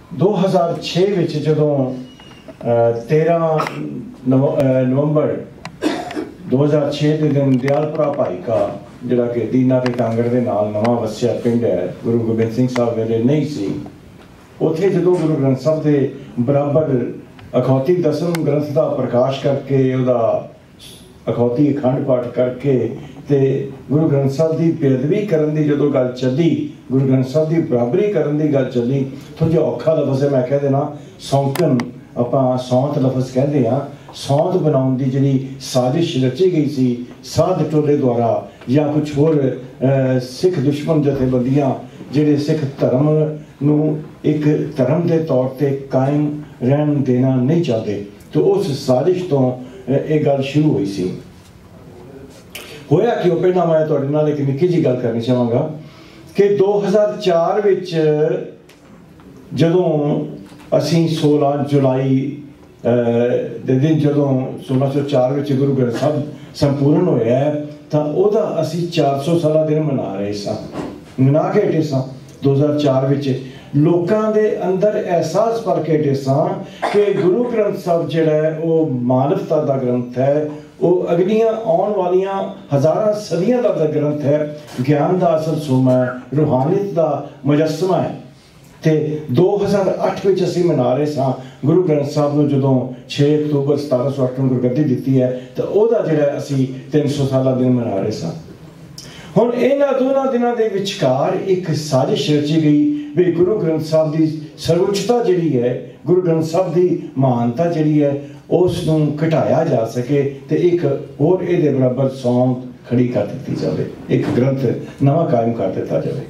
2006 ਵਿੱਚ ਜਦੋਂ 13 ਨਵੰਬਰ 2006 ਦੇ ਦਿਨ ਦਿਆਲਪੁਰਾ ਭਾਈ ਕਾ ਜਿਹੜਾ ਕਿ ਦੀਨਾ ਕੇ ਕਾਂਗੜ ਦੇ ਨਾਲ ਨਵਾਂ ਵਸਿਆ ਪਿੰਡ ਹੈ, ਗੁਰੂ ਗੋਬਿੰਦ ਸਿੰਘ ਸਾਹਿਬ ਵੇਲੇ ਨਹੀਂ ਸੀ, ਉੱਥੇ ਜਦੋਂ ਗੁਰੂ ਗ੍ਰੰਥ ਸਾਹਿਬ ਦੇ ਬਰਾਬਰ ਅਖੌਤੀ ਦਸਮ ਗ੍ਰੰਥ ਦਾ ਪ੍ਰਕਾਸ਼ ਕਰਕੇ, ਉਹਦਾ ਅਖੌਤੀ ਅਖੰਡ ਪਾਠ ਕਰਕੇ ਤੇ ਗੁਰੂ ਗ੍ਰੰਥ ਸਾਹਿਬ ਦੀ ਬੇਅਦਬੀ ਕਰਨ ਦੀ ਜਦੋਂ ਗੱਲ ਚੱਲੀ, ਗੁਰੂ ਗ੍ਰੰਥ ਸਾਹਿਬ ਦੀ ਬਰਾਬਰੀ ਕਰਨ ਦੀ ਗੱਲ ਚੱਲੀ, ਥੋੜ੍ਹਾ ਜਿਹਾ ਔਖਾ ਲਫ਼ਜ਼ ਹੈ, ਮੈਂ ਕਹਿ ਦੇਣਾ ਸੌਂਕਣ, ਆਪਾਂ ਸੌਂਤ ਲਫ਼ਜ਼ ਕਹਿੰਦੇ ਹਾਂ, ਸੌਂਤ ਬਣਾਉਣ ਦੀ ਜਿਹੜੀ ਸਾਜ਼ਿਸ਼ ਰਚੀ ਗਈ ਸੀ ਸਾਧ ਟੋਲੇ ਦੁਆਰਾ ਜਾਂ ਕੁਛ ਹੋਰ ਸਿੱਖ ਦੁਸ਼ਮਣ ਜਥੇਬੰਦੀਆਂ ਜਿਹੜੇ ਸਿੱਖ ਧਰਮ ਨੂੰ ਇੱਕ ਧਰਮ ਦੇ ਤੌਰ ਤੇ ਕਾਇਮ ਰਹਿਣ ਦੇਣਾ ਨਹੀਂ ਚਾਹੁੰਦੇ, ਤੇ ਉਸ ਸਾਜ਼ਿਸ਼ ਤੋਂ ਇਹ ਗੱਲ ਸ਼ੁਰੂ ਹੋਈ ਸੀ। ਹੋਇਆ ਕਿ ਉਹ ਪਹਿਲਾਂ ਮੈਂ ਤੁਹਾਡੇ ਨਾਲ ਇੱਕ ਨਿੱਕੀ ਜਿਹੀ ਗੱਲ ਕਰਨੀ ਚਾਹਾਂਗਾ ਕਿ 2004 ਵਿੱਚ ਜਦੋਂ ਅਸੀਂ 16 ਜੁਲਾਈ ਦੇ ਦਿਨ ਜਦੋਂ 1604 ਵਿੱਚ ਗੁਰੂ ਗ੍ਰੰਥ ਸਾਹਿਬ ਸੰਪੂਰਨ ਹੋਇਆ ਤਾਂ ਉਹਦਾ ਅਸੀਂ 400 ਸਾਲਾ ਦਿਨ ਮਨਾ ਰਹੇ ਸਾਂ, ਮਨਾ ਕੇ ਹਟੇ ਸਾਂ। 2004 ਵਿੱਚ ਲੋਕਾਂ ਦੇ ਅੰਦਰ ਅਹਿਸਾਸ ਭਰ ਕੇ ਹਟੇ ਸਾਂ ਕਿ ਗੁਰੂ ਗ੍ਰੰਥ ਸਾਹਿਬ ਜਿਹੜਾ ਹੈ ਉਹ ਮਾਨਵਤਾ ਦਾ ਗ੍ਰੰਥ ਹੈ, ਉਹ ਅਗਲੀਆਂ ਆਉਣ ਵਾਲੀਆਂ ਹਜ਼ਾਰਾਂ ਸਦੀਆਂ ਦਾ ਗ੍ਰੰਥ ਹੈ, ਗਿਆਨ ਦਾ ਅਸਲ ਸੋਮਾ ਹੈ, ਰੂਹਾਨੀਅਤ ਦਾ ਮੁਜੱਸਮਾ ਹੈ। ਤੇ 2008 ਵਿੱਚ ਅਸੀਂ ਮਨਾ ਰਹੇ ਸਾਂ ਗੁਰੂ ਗ੍ਰੰਥ ਸਾਹਿਬ ਨੂੰ ਜਦੋਂ 6 ਅਕਤੂਬਰ 1708 ਨੂੰ ਗੁਰਗੱਦੀ ਦਿੱਤੀ ਹੈ ਤਾਂ ਉਹਦਾ ਜਿਹੜਾ ਅਸੀਂ 300 ਸਾਲਾ ਦਿਨ ਮਨਾ ਰਹੇ ਸਾਂ। ਹੁਣ ਇਹਨਾਂ ਦੋਨਾਂ ਦਿਨਾਂ ਦੇ ਵਿਚਕਾਰ ਇੱਕ ਸਾਜ਼ਿਸ਼ ਰਚੀ ਗਈ ਵੀ ਗੁਰੂ ਗ੍ਰੰਥ ਸਾਹਿਬ ਦੀ ਸਰਵਉੱਚਤਾ ਜਿਹੜੀ ਹੈ, ਗੁਰੂ ਗ੍ਰੰਥ ਸਾਹਿਬ ਦੀ ਮਹਾਨਤਾ ਜਿਹੜੀ ਹੈ ਉਸ ਨੂੰ ਘਟਾਇਆ ਜਾ ਸਕੇ ਤੇ ਇੱਕ ਹੋਰ ਇਹਦੇ ਬਰਾਬਰ ਸੌਂਤ ਖੜੀ ਕਰ ਦਿੱਤੀ ਜਾਵੇ, ਇੱਕ ਗ੍ਰੰਥ ਨਵਾਂ ਕਾਇਮ ਕਰ ਦਿੱਤਾ ਜਾਵੇ।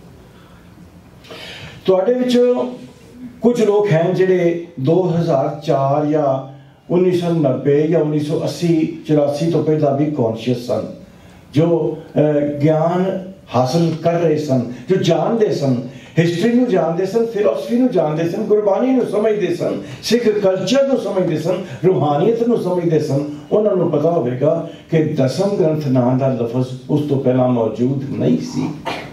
ਤੁਹਾਡੇ ਵਿੱਚੋਂ ਕੁਝ ਲੋਕ ਹਨ ਜਿਹੜੇ 2004 ਜਾਂ 1990 ਜਾਂ 1980 84 ਤੋਂ ਪਹਿਲਾਂ ਵੀ ਕੌਨਸ਼ੀਅਸ ਸਨ, ਜੋ ਗਿਆਨ ਹਾਸਲ ਕਰ ਰਹੇ ਸਨ, ਜੋ ਜਾਣਦੇ ਸਨ, ਹਿਸਟਰੀ ਨੂੰ ਜਾਣਦੇ ਸਨ, ਫਿਲਾਸਫੀ ਨੂੰ ਜਾਣਦੇ ਸਨ, ਗੁਰਬਾਣੀ ਨੂੰ ਸਮਝਦੇ ਸਨ, ਸਿੱਖ ਕਲਚਰ ਨੂੰ ਸਮਝਦੇ ਸਨ, ਰੂਹਾਨੀਅਤ ਨੂੰ ਸਮਝਦੇ ਸਨ। ਉਹਨਾਂ ਨੂੰ ਪਤਾ ਹੋਵੇਗਾ ਕਿ ਦਸਮ ਗ੍ਰੰਥ ਨਾਂ ਦਾ ਲਫ਼ਜ਼ ਉਸ ਤੋਂ ਪਹਿਲਾਂ ਮੌਜੂਦ ਨਹੀਂ ਸੀ।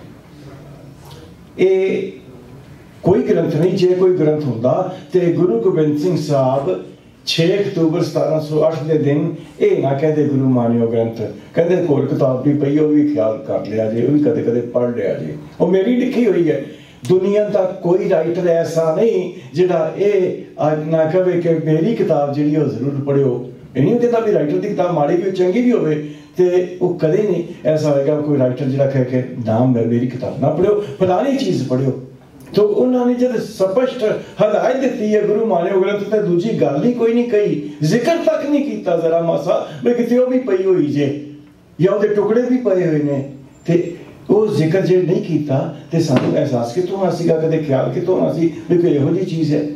ਇਹ ਕੋਈ ਗ੍ਰੰਥ ਨਹੀਂ, ਜੇ ਕੋਈ ਗ੍ਰੰਥ ਹੁੰਦਾ ਤੇ ਗੁਰੂ ਗੋਬਿੰਦ ਸਿੰਘ ਸਾਹਿਬ 6 ਅਕਤੂਬਰ 1708 ਦੇ ਦਿਨ ਇਹ ਨਾ ਕਹਿੰਦੇ ਗੁਰੂ ਮਾਨਿਓ ਗ੍ਰੰਥ, ਕਹਿੰਦੇ ਹੋਰ ਕਿਤਾਬ ਵੀ ਪਈ, ਉਹ ਵੀ ਖਿਆਲ ਕਰ ਲਿਆ ਜੇ, ਉਹ ਵੀ ਕਦੇ ਕਦੇ ਪੜ੍ਹ ਲਿਆ ਜੇ, ਉਹ ਮੇਰੀ ਲਿਖੀ ਹੋਈ ਹੈ। ਦੁਨੀਆ ਦਾ ਕੋਈ ਰਾਈਟਰ ਐਸਾ ਨਹੀਂ ਜਿਹੜਾ ਇਹ ਨਾ ਕਹੇ ਕਿ ਮੇਰੀ ਕਿਤਾਬ ਜਿਹੜੀ ਉਹ ਜ਼ਰੂਰ ਪੜ੍ਹਿਓ। ਇਹ ਨਹੀਂ ਕਹਿੰਦਾ ਵੀ ਰਾਈਟਰ ਦੀ ਕਿਤਾਬ ਮਾੜੀ ਵੀ ਚੰਗੀ ਵੀ ਹੋਵੇ, ਤੇ ਉਹ ਕਦੇ ਨਹੀਂ ਐਸਾ ਹੋਏਗਾ ਕੋਈ ਰਾਈਟਰ ਜਿਹੜਾ ਕਹੇ ਕਿ ਨਾਮ ਮੇਰੀ ਕਿਤਾਬ ਨਾ ਪੜ੍ਹਿਓ, ਫਲਾਣੀ ਚੀਜ਼ ਪੜ੍ਹਿਓ। तो उन्होंने जब स्पष्ट हदायत दी है गुरु माने ग्रंथ ते दूजी गल ही कोई नहीं कही, जिक्र तक नहीं किया जरा मासा भी किते वो भी पई हुई जे या उहदे टुकड़े भी पए हुए ने, ते वो जिक्र जे नहीं किया ते सानू एहसास कितों होना सीगा, कदे ख्याल कितों होना सी भी कोई इहो जी चीज़ है।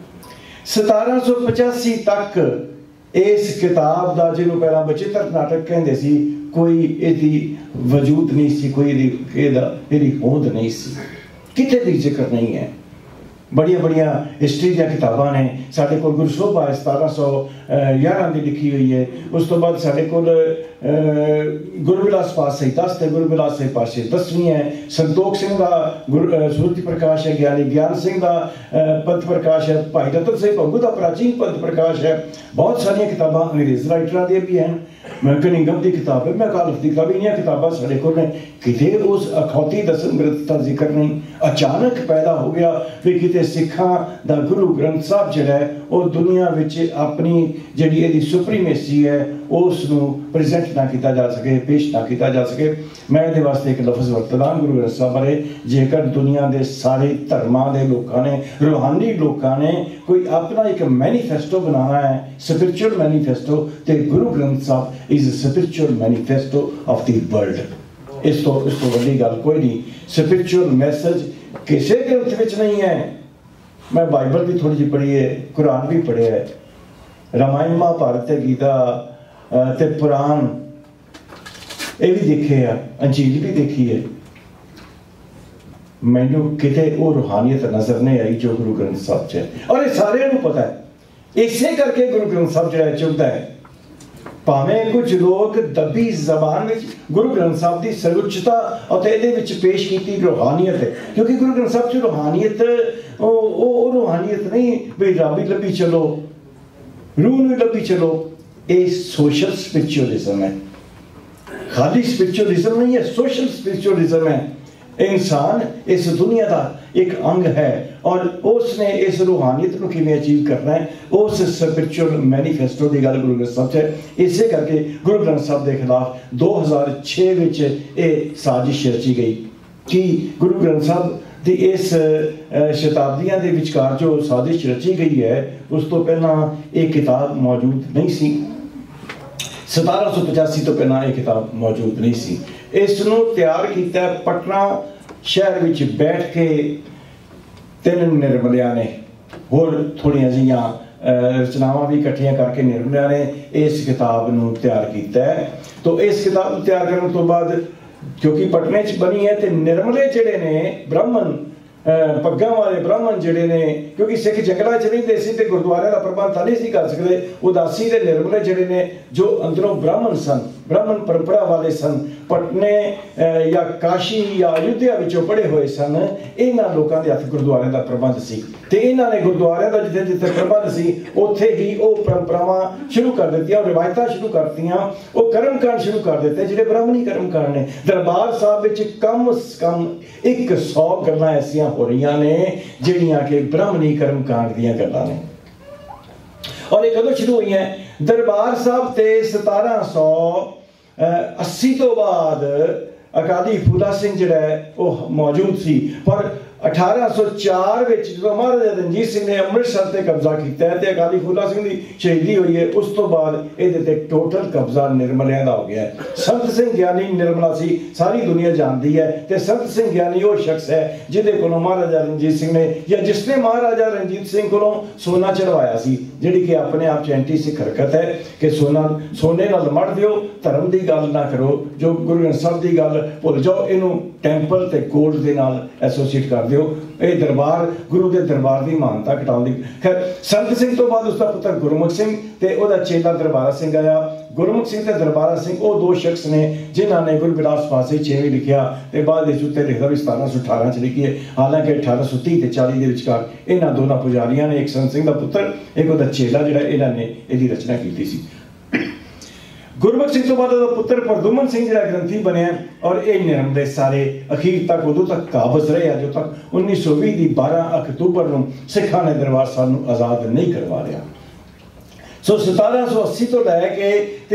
1785 तक इस किताब दा जिन्हों पहला बचित्र नाटक कहंदे सी, कोई इहदी वजूद नहीं सी, कोई इहदी होंद नहीं सी, किते भी जिक्र नहीं है। बड़िया बड़िया हिस्टरी दी किताबां ने साडे कोल, गुरु शोभा 1711 की लिखी हुई है। उस तो बाद साडे कोल गुरबिलास पातशाही 10 ते गुरबिलास पातशाही 10वीं है, संतोख सिंह का सूरती प्रकाश है, ज्ञानी ज्ञान सिंह का पंथ प्रकाश है, भाई रतन सिंह भंगू का प्राचीन पंथ प्रकाश है। बहुत सारिया किताबां अंग्रेज राइटरां दी भी हैं, कनिंगम की किताब है, मैकालफ की किताब, इन्नियां किताबां साडे कोल ने। किते उस अखौती दसम ग्रंथ का जिक्र नहीं, अचानक पैदा हो गया भी किते सिखां दा गुरु ग्रंथ साहब जिहड़ा है वो दुनिया विच अपनी जिहड़ी इहदी सुप्रीमेसी है उस नूं प्रेजेंट ना किया जा सके, पेश ना किया जा सके। मैं इहदे वास्ते एक लफ्ज़ वरतदा गुरु ग्रंथ साहब बारे, जेकर दुनिया के सारे धर्मां दे लोकां ने, रूहानी लोकां ने कोई अपना एक मैनीफेस्टो बनाना है, स्पिरिचुअल मैनीफेस्टो, तो Guru Granth Sahib is spiritual manifesto of the world. इस तो वड्डी गल कोई नहीं। स्पिरिचुअल मैसेज किसी ग्रंथ विच नहीं है। मैं बाइबल भी थोड़ी जी पढ़ी है, कुरान भी पढ़िया है, रामायण महाभारत ते गीता ते पुराण ये भी देखे है, अंजील भी देखी है। मैनू किते वो रूहानियत नजर नहीं आई जो गुरु ग्रंथ साहब च है, और ये सारे नूं पता है। इसे करके गुरु ग्रंथ साहब जो चुभदा है भावें कुछ लोग दबी जबान में गुरु ग्रंथ साहब की सर्वोच्चता और पेश की रूहानीयत है, क्योंकि गुरु ग्रंथ साहब च रूहानीयत रूहानीयत नहीं भी रब ही लभी चलो, रूह नहीं लभी चलो, ये सोशल स्पिरिचुअलिज्म है। खाली स्पिरिचुअलिज्म नहीं है, सोशल स्पिरिचुअलिज्म है। इंसान इस दुनिया का एक अंग है और उसने इस रूहानियत को किवें अचीव करना है, उस स्पिरिचुअल मैनीफेस्टो की गल गुरु ग्रंथ साहब है। इसे करके गुरु ग्रंथ साहब के खिलाफ 2006 में ये साजिश रची गई कि गुरु ग्रंथ साहब की इस शताब्दियां के विचकार जो साजिश रची गई है, उस तो पहला एक किताब मौजूद नहीं सी। 1785 तो पहला ये किताब मौजूद नहीं सी। इसनूं तैयार किया पटना शहर में बैठ के 3 निर्मलिया ने, होर थोड़ियां जिहियां रचनावां भी इकट्ठियां करके निर्मलिया ने इस किताब नूं तैयार किया है। तो इस किताब तैयार करने तो बाद क्योंकि पटने च बनी है, तो निर्मले जिहड़े ने ब्राह्मण पग्गां वाले ब्राह्मण जिहड़े ने, क्योंकि सिख जंगलों च रहिंदे सी ते गुरुद्वारे का प्रबंध नहीं सी कर सकते, उदासी के निर्मले जिहड़े ने जो अंदरों ब्राह्मण सन, ब्राह्मण परंपरा वाले सन, पटने या काशी या अयोध्या विचों पढ़े हुए सन, इन्हां लोकां दे हत्थ गुरुद्वारे का प्रबंध सी ते इन्हां ने गुरुद्वारे का जिथे जिथे प्रबंध सी उत्थे ही वो परंपरावां शुरू कर दित्तियां, रिवायतां शुरू करतियां, वो कर्मकांड शुरू कर दिते जिहड़े ब्राह्मणी कर्मकांड ने। दरबार साहब विच कम से कम 100 गल्लां ऐसियां हो रही ने जिहड़ियां कि ब्राह्मणी कर्मकांड दीयां गल्लां ने। और ये कदों शुरू हुई है? दरबार साहब ते 1780 तो बाद अकाली फूला सिंह जिहड़ा है वो मौजूद सी, पर 1804 में जो महाराजा रणजीत सिंह ने अमृतसर से कब्जा किया है, अकाली फूला सिंह की शहीदी हुई है, उस तो बाद ये टोटल कब्जा निर्मलिया का हो गया है। संत सिंह ज्ञानी निर्मला सी सारी दुनिया जानती है, तो संत सिंह ज्ञानी वो शख्स है जिहदे कोलों महाराजा रणजीत सिंह ने या जिसने महाराजा रणजीत सिंह कोलों सोना चढ़वाया सी, जिहड़ी कि अपने आप च एंटी सिख हरकत है कि सोने नाल मड़ दिओ, धर्म की गल ना करो, जो गुरु ग्रंथ साहब की गल भुल जाओ, इनू टैंपल ते गोल्ड के नाल एसोसीएट कर दिओ, ये दरबार गुरु के दरबार की मानता घटाउण दी। खैर संत सिंह तो बाद उसका पुत्र गुरमुख सिंह ते ओदा चेला दरबारा सिंह आया। गुरमुख सिंह ते दरबारा सिंह वो 2 शख्स ने जिन्हों ने गुरु बिलास पासे 6वीं लिखिया ते बाद विच उत्ते लिखदा भी 1718 च लिखी है, हालांकि 1830 ते 40 के विचकार इन्हां दोनों पुजारियां ने, एक संत सिंह का पुत्र एक ओदा चेला जिहड़ा इन्हां ने इहदी रचना की सी। गुरमुख सिंह तो बाद पुत्र परदुमन सिंह जिहड़ा ग्रंथी बने और ये निर्मले सारे अखीर तक उदों तक काबज रहे जो तक 1920 की 12 अक्तूबर को सिखा ने दरबार साहब को आज़ाद नहीं करवा लिया। सो 1780 तो लैके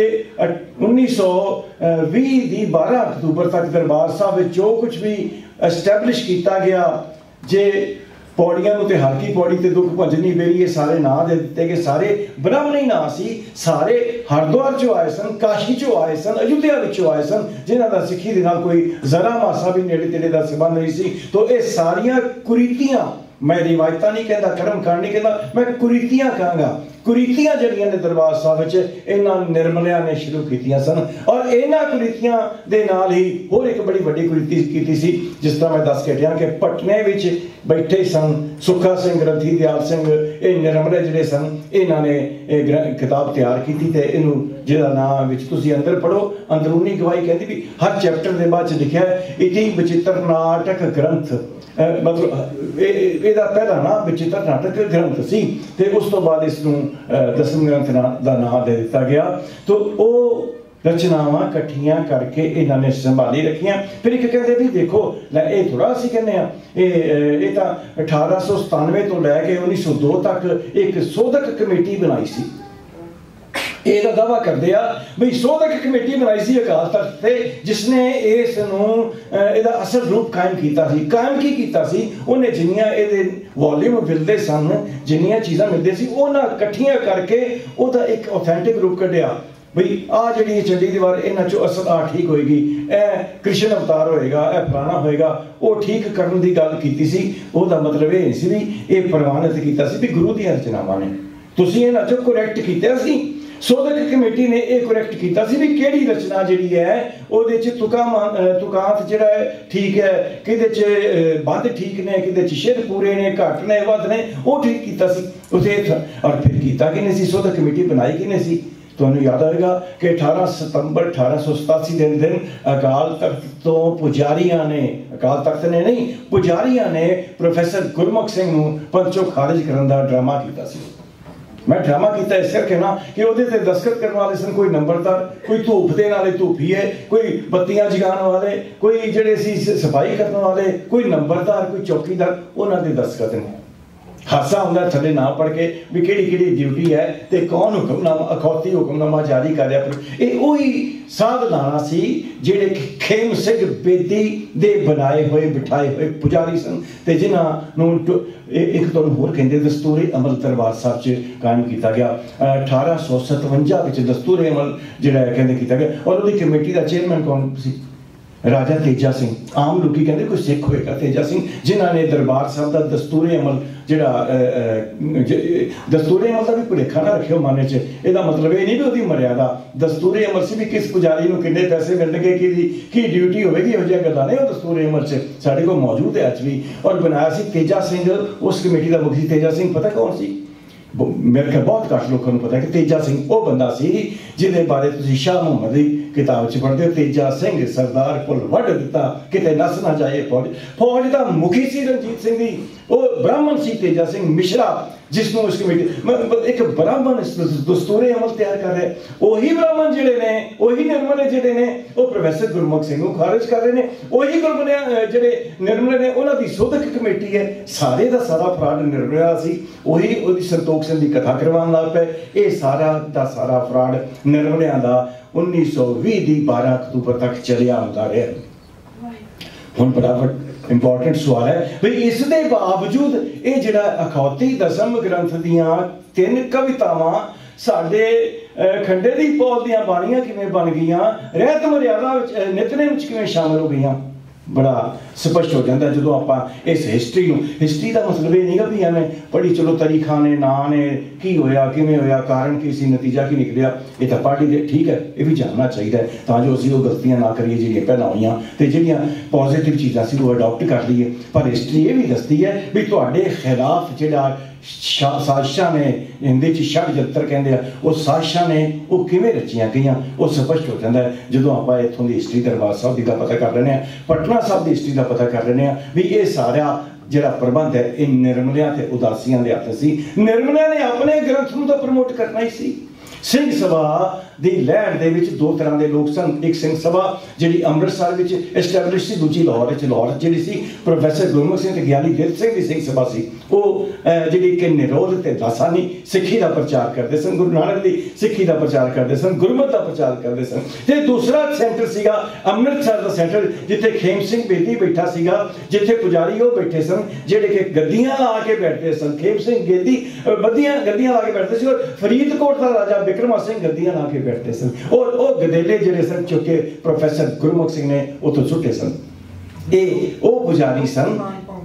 1920 की 12 अक्तूबर तक दरबार साहब जो कुछ भी एस्टैबलिश किया गया, जे पौड़ियां ते हल्की पौड़ी ते दुख भंजनी बेरी, ये सारे ना दे दिते गए, सारे ब्राह्मणी ना सी, सारे हरिद्वार चो आए सन, काशी चो आए सन, अयोध्या विचों आए सन, जिन्हां दा सिक्खी दे नाल कोई जरा मासा भी नेड़े तेड़े दा संबंध नहीं सी। तो ये सारियां कुरीतियां, मैं रिवायतां नहीं कहता, कर्मकांड नहीं कहता, मैं कुरीतियां कहूँगा, कुरीतियां जड़ियां ने दरबार साहब इन्हां निर्मलिया ने शुरू कीतियां सन। और इन्हां कुरीतियां दे नाल ही होर एक बड़ी वड्डी कुरीति कीती सी, जिस तरह मैं दस के हटिया कि पटने विच बैठे सन सुखा सिंह, ग्रंथी दयाल सिंह, ये निर्मले जिहड़े सन, इन्हां ने किताब तैयार की थी, इनू जिहदा नाम विच तुसीं अंदर पढ़ो, अंदरूनी गवाही कहती भी हर चैप्टर के बाद लिखा है इति विचित्र नाटक ग्रंथ, मतलब ਇਹਦਾ पहला नाम विचित्र नाटक ग्रंथ सी, ते उस तो बाद इसनूं दसम ग्रंथ का नाम दे दिता गया। तो वो रचनावां इकट्ठियां करके इन्हां ने संभाली रखियां। फिर एक कहते भी देखो ये थोड़ा असीं कहने ये तो 1897 तो लैके 1902 तक एक सोधक कमेटी बनाई सी, ਇਹਦਾ दावा करते हैं भी सोधक कमेटी बनाई सी अकाल तख्त से, जिसने इसदा असल रूप कायम किया सी। कायम की किया सी, उन्हें जिन्नियां ये वॉल्यूम मिलते सन, जिन्नियां चीज़ां मिलती सी, उन्हां इकट्ठियां करके उहदा एक ऑथेंटिक रूप कढ़िया बई आ जी चंडी दीवार इन्हां चो असल ठीक होएगी, कृष्ण अवतार होएगा, फलाना होएगा, वो ठीक करने की गल की सी। उहदा मतलब ये सी भी ये प्रवानित किया सी भी गुरु दी रचनावां ने, तुसीं इन्हां चो करैक्ट कीता सी। सोधक कमेटी ने यह करैक्ट किया भी किहड़ी रचना जी है उहदे च तुकांत जिहड़ा है ठीक है, कि बंद ठीक ने, कि शेर पूरे ने, घट ने, वध ने, वो ठीक किया सी उसे। और फिर किया किने सी, सोधक कमेटी बनाई किने सी, ਤੁਹਾਨੂੰ याद आएगा कि 18 सितंबर 1887 के दिन अकाल तख्त तो पुजारियां ने, अकाल तख्त ने नहीं, पुजारियां ने प्रोफैसर गुरमुख सिंह नूं पंचों खारिज करने का ड्रामा किया सी। मैं ड्रामा किया इस करके ना कि वो दस्तखत करने वाले सन कोई नंबरदार, कोई धूप देने वाले धूपी है, कोई बत्तियां जगाने वाले, कोई जिहड़े सी सफाई करने वाले, कोई नंबरदार, कोई चौकीदार, उन्होंने दस्तखत ने। हादसा होंदा थले ना पढ़ के भी किहड़ी ड्यूटी है तो कौन हुक्मनामा अखौती हुक्मनामा जारी कर रहा। ये वही साधनाना सी जिहड़े खेम सिंह बेदी दे बनाए हुए बिठाए हुए पुजारी सन ते जिन्हां नूं एक तो होर कहंदे दस्तूरी अमल दरबार साहब च कायम किया गया। 1857 विच दस्तूरी अमल जिहड़ा कहंदे किया गया और उहदी कमेटी का चेयरमैन कौन सी? राजा तेजा सिंह। आम लोग कहते कोई सिख होएगा तेजा सिंह, जिन्होंने दरबार साहब का दस्तूरी अमल जिहड़ा दस्तूरी अमल का भी भुलेखा ना रखियो मन च। इसका मतलब ये नहीं भी उसकी मर्यादा दस्तूरी अमल से भी किस पुजारी को कितने पैसे मिलणगे की ड्यूटी होगी, इहो जिहियां गल्लां नहीं। वो दस्तूरी अमल से साढ़े को मौजूद है अज भी। और बनाया सी तेजा सिंह, उस कमेटी का मुखी तेजा सिंह पता कौन सी? मेरे ख्याल बहुत घट लोगों को पता है कि तेजा सिंह वो बंदा सी जिहदे बारे तुसीं शाह मुहम्मद की किताब च पढ़ते हो। तेजा सिंह सरदार पुल वढ़ दिता किते नस ना जाए फौज। फौज का मुखी सी रणजीत सिंह दी, वो ब्राह्मण सी तेजा सिंह मिश्रा, जिसनों उस कमेटी एक ब्राह्मण दस्तूरी अमल तैयार कर रहे। वही ब्राह्मण जिहड़े ने, वही निर्मले जिहड़े ने, वो प्रोफैसर गुरमुख सिंह को खारिज कर रहे हैं। वही गुरमले जिहड़े निर्मले ने, उन्हां दी सोधक कमेटी है। सारे का सारा फ्राड निर्मला सी। वही उहदी संतोख सिंह की कथा करवाने लग पे। ये सारा का सारा फ्राड निर्मलियां दा 1920 की 12 अक्तूबर तक चलिया होता रहा। हुण बड़ा इंपॉर्टेंट सवाल है भाई इस दे बावजूद ये जिहड़ा अखौती दसम ग्रंथ दियां 3 कवितावां साडे खंडे दी पौल दियां बाणियां किवें बन गईयां, रहत मर्यादा विच नितनेम विच किवें शामिल हो गईयां, बड़ा स्पष्ट हो जाता है जो आप इस हिस्टरी में। हिस्टरी का मतलब ये नहीं भी एवं पढ़ी चलो तारीखा ने ना ने की होया किवें होया कारण की सी नतीजा की निकलिया, ये तो पढ़ ही ठीक है, ये भी जानना चाहिए तां जो असीं वो गलतियां ना करिए जिहड़ियां पहलां होईयां ते जिहड़ियां पॉजिटिव चीज़ां सी वो अडॉप्ट कर लईए। पर हिस्टरी ये भी दसदी है भी तुहाडे खिलाफ जिहड़ा साजिशां ने हिंदी च षडयंत्र कहंदे आ, वो साजिशां ने वो किवें रचियां गईयां वो स्पष्ट हो जाता है जो आप इत्थों की हिस्टरी दरबार साहब की पता कर लेने, पटना साहब की हिस्टरी का पता कर लेने भी ये सारा जिहड़ा प्रबंध है ये निर्मलियां ते उदासियां दे हत्थ सी। निर्मलियां ने अपने ग्रंथ नूं तां प्रमोट करना ही सी। सिंह सभा की लहर दे विच 2 तरह के लोग सन। एक सिंह सभा जिहड़ी अमृतसर विच एस्टैबलिश सी, दूजी लाहौर जिहड़ी सी प्रोफैसर गुरमुख सिंह ते ज्ञानी दिल सिंह दी सिंह सभा सी। वो जिहड़ी कि निरोध ते लासानी सिੱਖੀ का प्रचार करते सन, गुरु नानक की सिੱਖੀ का प्रचार करते सन, गुरमत का प्रचार करते सन। ते दूसरा सेंटर सीगा अमृतसर का सेंटर जिथे खेम सिंह बेदी बैठा सीगा, जिथे पुजारी वो बैठे सन जिहड़े कि गद्दियां ला के बैठते सन। खेम सिंह बेदी गद्दियां ला के बैठते सी और फरीदकोट का राजा बिक्रमा सिंह गद्दियां ला के बैठते सन और वो गदेले जिहड़े सन चुके प्रोफैसर गुरमुख सिंह ने उतों सुटे सन। ये वो पुजारी सन,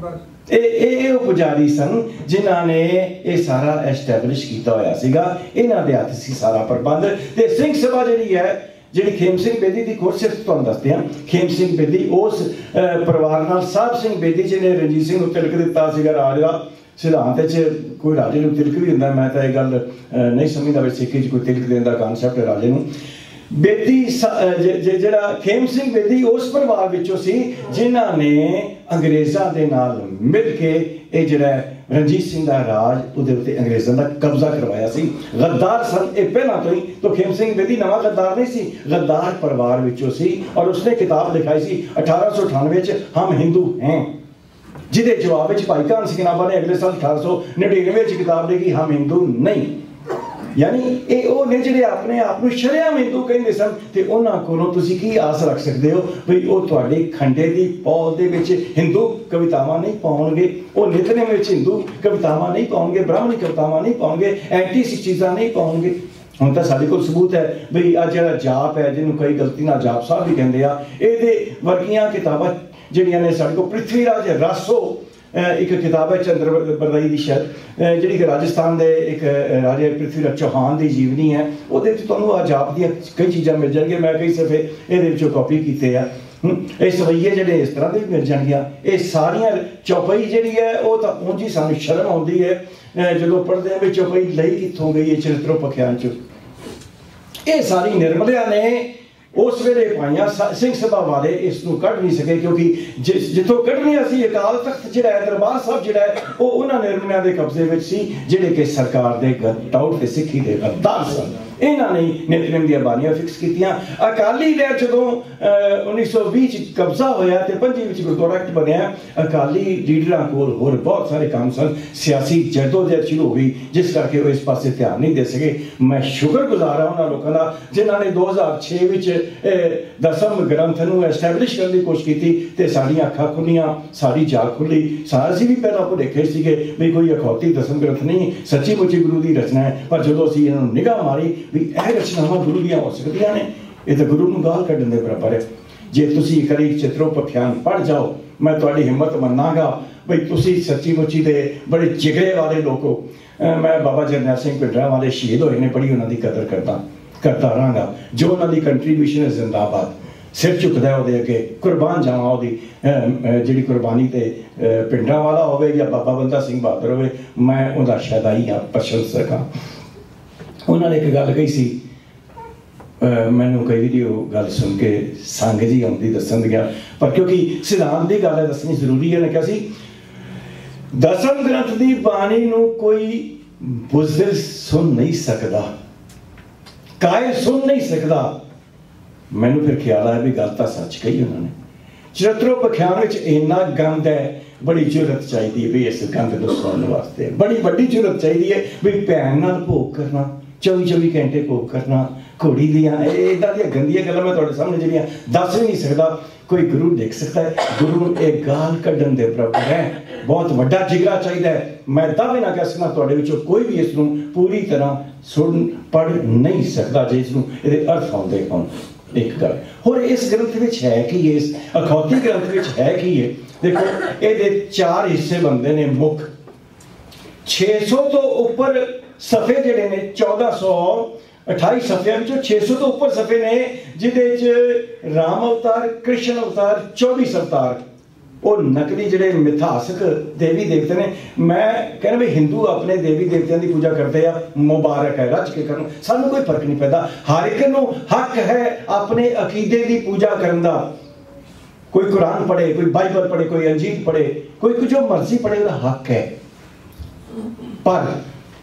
ये पुजारी सन जिन्हां ने ये सारा एस्टैबलिश किया होया सीगा। इन्हां दे हत्थ सी सारा प्रबंध। ते सिंह सभा जिहड़ी है जिहड़ी खेम सिंह बेदी की कोर्स सिर्फ तुहानूं दसदे हां। खेम सिंह बेदी उस परिवार नाल साहब सिंह बेदी जिहने रणजीत सिंह नूं तिलक दिता सीगा राज दा सिद्धांत कोई राजे नूं तिलक भी हुंदा। मैं तो यह गल नहीं समझदा भी सिੱਖੀ कोई तिलक देने का कानसैप्ट है राजे नूं। बेदी जिहड़ा खेम सिंह बेदी उस परिवार विचों सी जिन्हां ने अंग्रेज़ां दे नाल मिल के ये जिहड़ा रणजीत सिंह का राज उहदे उत्ते अंग्रेज़ां दा कब्जा करवाया सी। गद्दार सन ये पहलां तो ही। तो खेम सिंह बेदी नवां गद्दार नहीं सी, गद्दार परिवार विचों सी। और उसने किताब लिखाई सी 1898 च हम हिंदू हैं, जिहदे जवाब में भाई कान सिंह नाभा ने अगले साल 1899 किताब लिखी हम हिंदू नहीं। यानी ये वो ने जिहड़े अपने आप को शरेआम हिंदू कहते सन ते उन्हां कोलों तुसीं की आस रख सकते हो भी वो तुहाडे खंडे की पौल दे विच हिंदू कवितावां नहीं पाउणगे, वो नितनेम विच हिंदू कवितावां नहीं पाउणगे, ब्राह्मणी कवितावां नहीं पाउणगे, एंटी सिख चीज़ां नहीं पाउणगे। हुण तां साडे कोल सबूत है भी आ जिहड़ा जाप है जिन्होंने कई गलती नाल जाप साहब भी कहंदे आ, इहदे वर्गियां किताबां जिहड़ियां ने साडे कोल पृथ्वीराज रासो एक किताब है चंद्र बरदाई की शायद जी राजस्थान के एक राजे पृथ्वीराज चौहान की जीवनी है। वो तुहानूं जाप दी कई चीज़ां मिल जाएंगियां। मैं कई सफ़े ये कॉपी किए हैं। ये सवैये जिहड़े इस तरह के मिल जाएंगियां। ये सारियां चौपाई जिहड़ी है वो तो ऊंज ही सानूं शर्म आउंदी है जो पढ़ते हैं भी चौपाई लई कित्थों गई है चरित्रों पखियां चों। ये सारी निर्मलिया ने उस वेले पाइया। सिंह सभा वाले इसनों कढ़ नहीं सके, क्योंकि जिथों कढ़नी सी अकाल तख्त जिहड़ा है, दरबार साहब जिहड़ा है, वो उन्हां निर्मलिया दे कब्जे विच सी, जिहड़े कि सरकार दे टाउट ते सिੱਖੀ दे गद्दार सन। इन्हां ने नितनेम दी बानियां फिक्स कीतियां। अकाली दे जदों 1920 कब्जा होया ते 25 विच गुरद्वारा एक्ट बनिया, अकाली लीडरां कोल होर बहुत सारे काम सन, सियासी जदोजहद शुरू हो गई, जिस करके वो इस पासे ध्यान नहीं दे सके। मैं शुक्रगुजार हां उन्हां लोकां दा जिन्हां ने 2006 विच दसम ग्रंथ नूं एस्टैबलिश करने की कोशिश की ते साड़ियां अखां खुलियां, साड़ी जाग खुली। सारे भी पहला भुलेखे सीगे भी कोई अखौती दसम ग्रंथ नहीं, सच्ची मुच्ची गुरु की रचना है। पर जो असीं इन्हां नूं निगाह मारी भी यह रचनावां गुरु दियां हो सकदियां ने, ये तो गुरु नूं गाल कढण दे बराबर है। जे तुसीं करी चित्रोपख्यान पढ़ जाओ, मैं तुहाडी हिम्मत मन्नांगा बई तुसीं सच्ची मुच्ची दे बड़े जिगरे वाले लोग हो। मैं बाबा जरनैल सिंह भिंडरां वाले शहीद होए ने, बड़ी उन्हां दी कदर करता रहांगा। जो उन्हां दी कंट्रीब्यूशन है जिंदाबाद, सिर झुकदा है उहदे अगे, कुर्बान जावां उहदी जिहड़ी कुर्बानी ते भिंडरां वाला होवे या बाबा बंदा सिंह बहादुर होवे, मैं उहदा शैदाई हां, प्रशंसक हां। उन्होंने एक गल कही सी, मैनू कई वीडियो गल सुन के संग जी आउंदी दसन गया, पर क्योंकि सिद्धांत की गल दसनी जरूरी है। क्या सी दसम ग्रंथ की बाणी नूं कोई बुज़दिल सुन नहीं सकता, कायल सुन नहीं सकता। मैनू फिर ख्याल आया भी गल तो सच कही उन्होंने। चरित्रोपख्यान में इन्ना गंद है, बड़ी जुरत चाहिए भी इस गंद को सुनने वास्ते, बड़ी वड्डी जुरत चाहिए भी भैन नाल भोग करना, 24 घंटे भोग करना, घोड़ी दियां इदां दियां गंदियां गल्लां मैं तुहाडे सामने जिहड़ियां दस भी नहीं सकता। कोई गुरु देख सकता है, गुरु एक गाल कढ़न दे बराबर है, बहुत वड्डा जिगरा चाहिए। मैं दावे ना कह सकता तुहाडे विचों कोई भी इसनूं पूरी तरह सुन पढ़ नहीं सकता जे इसनूं इहदे अर्थ आउंदे होण। एक गल होर इस ग्रंथ विच है कि इस अखौती ग्रंथ विच है कि ये देखो, ये 4 हिस्से बनते हैं मुख। 600 तो उपर सफ़े जिहड़े ने, 1428 सफ़ियां विचों 600 तो उपर सफ़े ने जिहदे राम अवतार, कृष्ण अवतार, 24 अवतार, वो नकली जिहड़े मिथासक देवी देवते ने। मैं कहना भी हिंदू अपने देवी देवतियों की पूजा करते हैं, मुबारक है, रज के करन, सानू कोई फर्क नहीं पैदा। हर एक नूं हक है अपने अकीदे की पूजा करन दा। कोई कुरान पढ़े, कोई बाइबल पढ़े, कोई अंजील पढ़े, कोई जो मर्जी पढ़े, उसका हक है। पर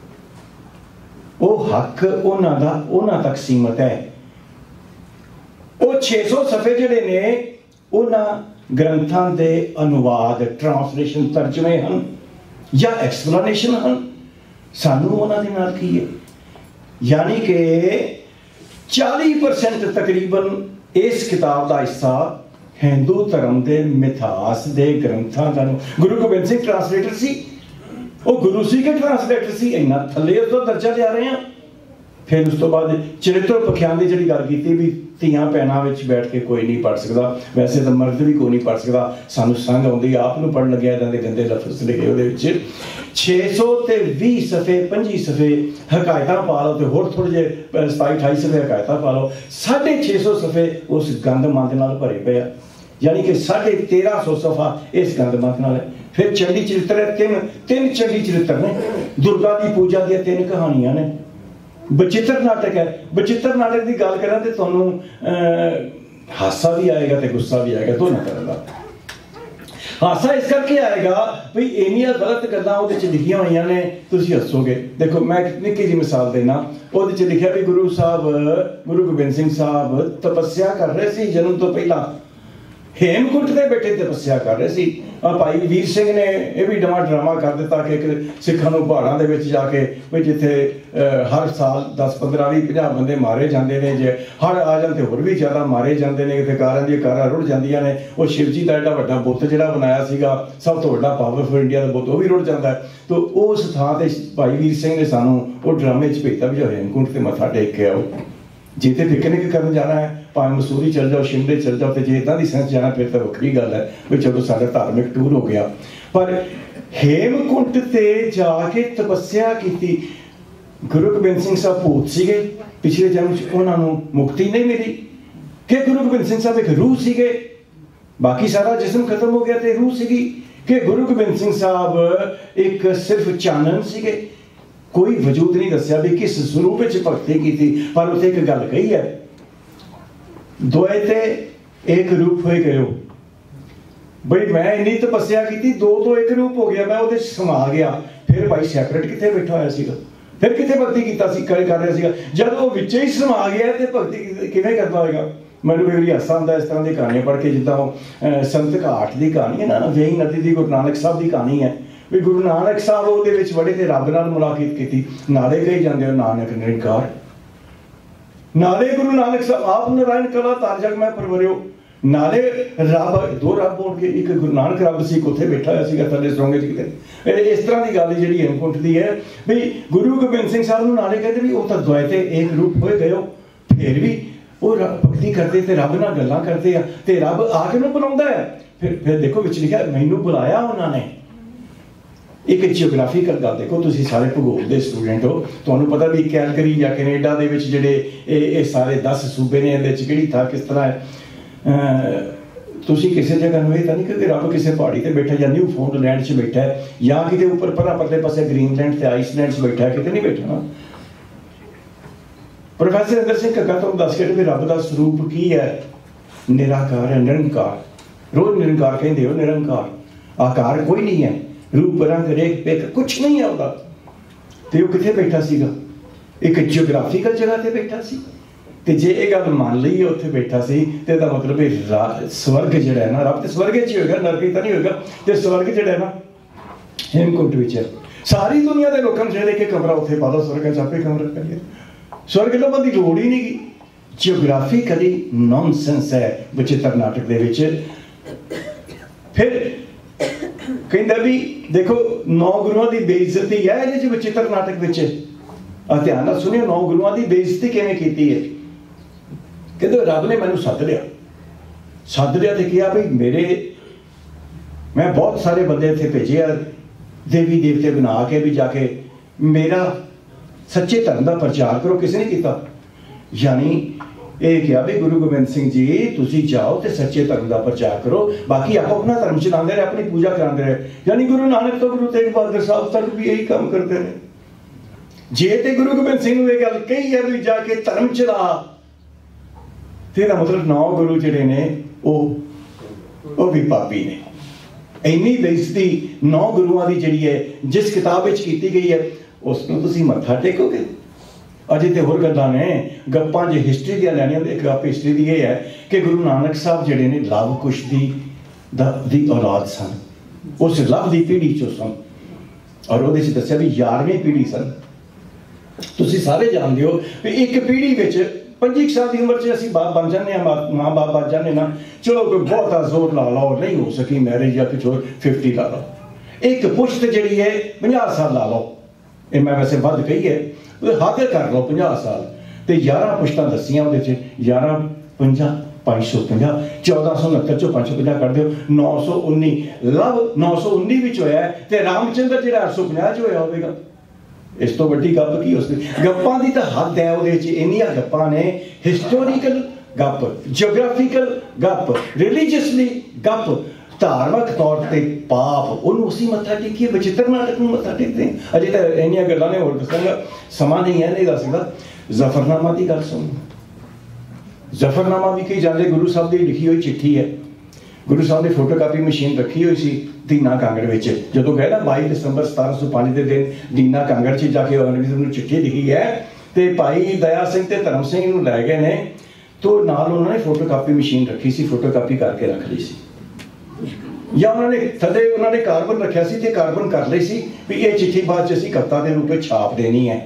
वो हक उन्हां तक सीमित है। वो 600 सफ़े जिहड़े ने उन्हां ग्रंथां दे अनुवाद, ट्रांसलेशन, तर्जमे हैं या एक्सप्लेनेशन हैं। सानू उन्हां दे नाल की है, यानी कि 40% तकरीबन इस किताब का हिस्सा हिंदू धर्म के मिथास के ग्रंथों का। गुरु गोबिंद सिंह ट्रांसलेटर सी, वो गुरु सी के ट्रांसलेटर सी, इन्ना थले उसका दर्जा लिया रहे हैं। फिर उस तो बाद चरित्रोपख्यान की जी गल की भी धियां भैनां विच बैठ के कोई नहीं पढ़ सकता, वैसे तो मर्द भी कोई नहीं पढ़ सकता। सानू संग आउंदी आप नूं पढ़न लग्या इदां दे गंदे लफ्ज़ लिखे उहदे विच 620 सफ़े 25 सफ़े हकायतां पा लो, तो होर थोड़े जे 27-28 सफ़े हकायतां पा लो, 650 सफ़े उस गंद मंद नाल भरे पे आ। यानी कि 1350 सफ़ा इस गंद मंद नाल है। फिर चंडी चरित्र है, तीन चंडी चरित्र ने, दुर्गा की पूजा दी 3 कहानियां ने। बचित्र नाटक है, बचित्र नाटक की गल करा तो तुहानूं हासा भी आएगा तो गुस्सा भी आएगा, दोनों तरह का। हासा इस करके आएगा भाई इन्नियां गलत गल्लां उहदे च लिखियां होईयां ने, तुसीं हसोगे। देखो मैं एक निक्की जी मिसाल देना, उहदे च लिखिया भी गुरु गोबिंद सिंह साहब तपस्या कर रहे सी, जन्म तो पहला हेमकुंट ते बैठे तपस्या कर रहे सी। भाई वीर सिंह ने यह भी ड्रामा कर दिता कि सिखां नूं पहाड़ां दे विच जाके भी जिथे हर साल 10 15 20 50 बंदे मारे जाते हैं, जे हड़ आ जाते होर भी ज़्यादा मारे जाते हैं, कितने कारां दी कारां रुड़ जांदियां ने। वो शिव जी का एडा वड्डा बुत जिहड़ा बनाया सीगा, सब तो वड्डा पावरफुल इंडिया का बुत, वो भी रुड़ जाता है। तो उस थां ते भाई वीर सिंह ने सानूं वो ड्रामे च भेजता भी जो हेमकुंट ते मत्था टेक के आओ। जे तो पिकनिक करन जाना है, भावें मसूरी चल जाओ, शिमले चल जाओ, तो जे इदां दी सेंस जाना फिर तो वक्री गल है भी चलो साਡਾ धार्मिक टूर हो गया। पर हेमकुंट ते जाके तपस्या की। गुरु गोबिंद सिंह साहब भूत सीगे, पिछले जन्म च उन्हां नूं मुक्ति नहीं मिली कि गुरु गोबिंद सिंह साहब एक रूह सीगे, बाकी सारा जिस्म खत्म हो गया तो रूह सीगी, कि गुरु गोबिंद सिंह साहब एक सिर्फ चानन सीगे। कोई वजूद नहीं दसिया भी किस स्वरूप में भगती की, पर उत्थे एक गल कही है, दोए ते एक रूप हो गए। बई मैं इन्नी तपस्या की, दो तो एक रूप हो गया, मैं वो समा गया। फिर भाई सैपरेट कितने बैठा होया सीगा, फिर कितने भगती कर रहा सीगा? जब वो विच ही समा गया तो भगती किवें करता होगा? मैं कई बार हासा आता इस तरह की कहानियां पढ़ के, जिदा संत घाट की कहानी है ना, वेही नदी की, गुरु नानक साहब की कहानी है भी गुरु नानक साहब वो बड़े तो रब नाल मुलाकात की, नाले कही जाते हो नानक निरंकार, नाले गुरु नानक साहब आप नारायण कला तार जग मैं परवरियो, नाले रब दो रब हो गए, एक गुरु नानक रब सी उत्थे बैठा होया थले सरंगे किते। इस तरह की गल जी हिमकुंट की है भी गुरु गोबिंद सिंह साहब नाले कहते भी वो तो द्वैत एक रूप हो गए, फिर भी वो भगती करते थे, रब नाल गल्लां करते हैं ते रब आके उन्हें बुलाउंदा है। फिर देखो विच लिखा मैनू बुलाया उन्होंने। एक जियोग्राफिकल गल देखो, तुसीं सारे भूगोल के स्टूडेंट हो, तुहानूं पता भी कैलगरी या कैनेडा दे विच जिहड़े सारे 10 सूबे ने, इहदे विच किहड़ी थां किस तरह है। तुसीं किसी जगह नूं इह तां नहीं कि रब किसी पहाड़ी ते बैठा या न्यू फाउंडलैंड च बैठा है या किते उपर परा परले पासे ग्रीनलैंड ते आइसलैंड च बैठा है, किते नहीं बैठा ना। प्रोफैसर हरिंदर सिंह कग्गा तुहानूं दस के भी रब दा स्वरूप की है, निराकार है, निरंकार। रोज निरंकार कहंदे हो, निरंकार आकार कोई नहीं है, रूप रंग रेख पेख कुछ नहीं है उहदा। ते वो किथे बैठा सीगा? एक जियोग्राफिकल जगह ते बैठा सी। ते जे ये गल मान लईए उत्थे बैठा सी ते इहदा मतलब है स्वर्ग जिहड़ा है ना, रब ते स्वर्ग च ही होएगा, नरक तां नहीं होएगा। ते स्वर्ग जिहड़ा है ना हेमकुंट विच है। सारी दुनिया के लोगों ने एक कमरा उत्थे पा दो, स्वर्ग च आपे कमरा करिए, स्वर्ग लभण दी लोड़ ही नहीं। जियोग्राफिकली नॉनसेंस है विचित्र नाटक दे विच। फिर कहंदा भी देखो 9 गुरुआं की बेइज्जती है इहदे विचित्र नाटक विच। ध्यान नाल सुनियो, 9 गुरुआं की बेइज्जती किवें कीती है। कहंदे रब ने मैनूं सद लिया ते कहा भी मेरे मैं बहुत सारे बंदे इत्थे भेजे आ, देवी देवते बना के भी जाके मेरा सच्चे धर्म का प्रचार करो, किसी ने किया। यानी ये क्या भी गुरु गोबिंद सिंह जी तुसी जाओ तो सच्चे धर्म का प्रचार करो, बाकी आप अपना धर्म चलाते रहे, अपनी पूजा कराते रहे। यानी गुरु नानक तो गुरु तेग बहादुर साहब तक भी यही काम करते रहे। जे तो गुरु गोबिंद सिंह ने गल कही है भी जाके धर्म चला, तो मतलब 9 गुरु जिहड़े ने वो भी पापी ने। इन्नी बेइज्जती 9 गुरुआं की जिहड़ी है जिस किताब विच कीती गई है उसनूं तुसीं मत्था टेकोगे। अजे तो होर गल्लां ने, गप्पां जे हिस्टरी दी लैणियां। एक गप हिस्टरी दी ये है कि गुरु नानक साहब जिहड़े ने लव कुश दी औलाद सन, उस लव की पीढ़ी चो सन, और वो दस्सिया भी 11वीं पीढ़ी सन। तुसीं सारे जानते हो कि एक पीढ़ी विच 25 साल की उम्र च असीं बाप बन जाने, माँ बाप बन जाने ना, चलो कोई बहुता जोर ला लो, नहीं हो सकी मैरिज या कुछ होर 50 ला लो। एक पुश्त जिहड़ी है 50 साल ला लो, ये मैं वैसे वध कही है, हद कर लो 50 साल। तो 11 पुश्तां दसियां, वो 11 50 550, 1469 चो 550 कर दो, 919 लव 919 विच होया है, ते रामचंद्र जिहड़ा 850 च होया होवेगा। इस तो वड्डी गप की उसकी गप्पां दी तां हद है। उहदे च इन्नियां गप्पां ने, हिस्टोरिकल गप, जियोग्राफिकल गप, रिलीजियसली गप, धार्मिक तौर पर पाप, उन्होंने उसी मत्था टेकिए, विचित्र नाटक में मत्था टेकते हैं। अजे तो इन्नियां गल्लां ने, होर दसांगा समा नहीं है, नहीं दस सकदा। जफरनामा की गल सुन, जफरनामा भी कई जाते गुरु साहब की लिखी हुई चिट्ठी है। गुरु साहब ने फोटोकापी मशीन रखी हुई सी दीना कांगड़ में, जो गए ना 22 दिसंबर 1705 के दिन दीना कांगड़ च जाके उन्होंने चिट्ठी लिखी है, तो भाई दया सिंह ते धर्म सिंह नूं लै गए ने, तो नाल उन्होंने फोटोकापी मशीन रखी सी, फोटोकापी करके रख ली सी, या उन्होंने थले उन्होंने कार्बन रखा सी ते कार्बन कर ली सी भी ये चिट्ठी बाद असीं कविता के रूप में छाप देनी है।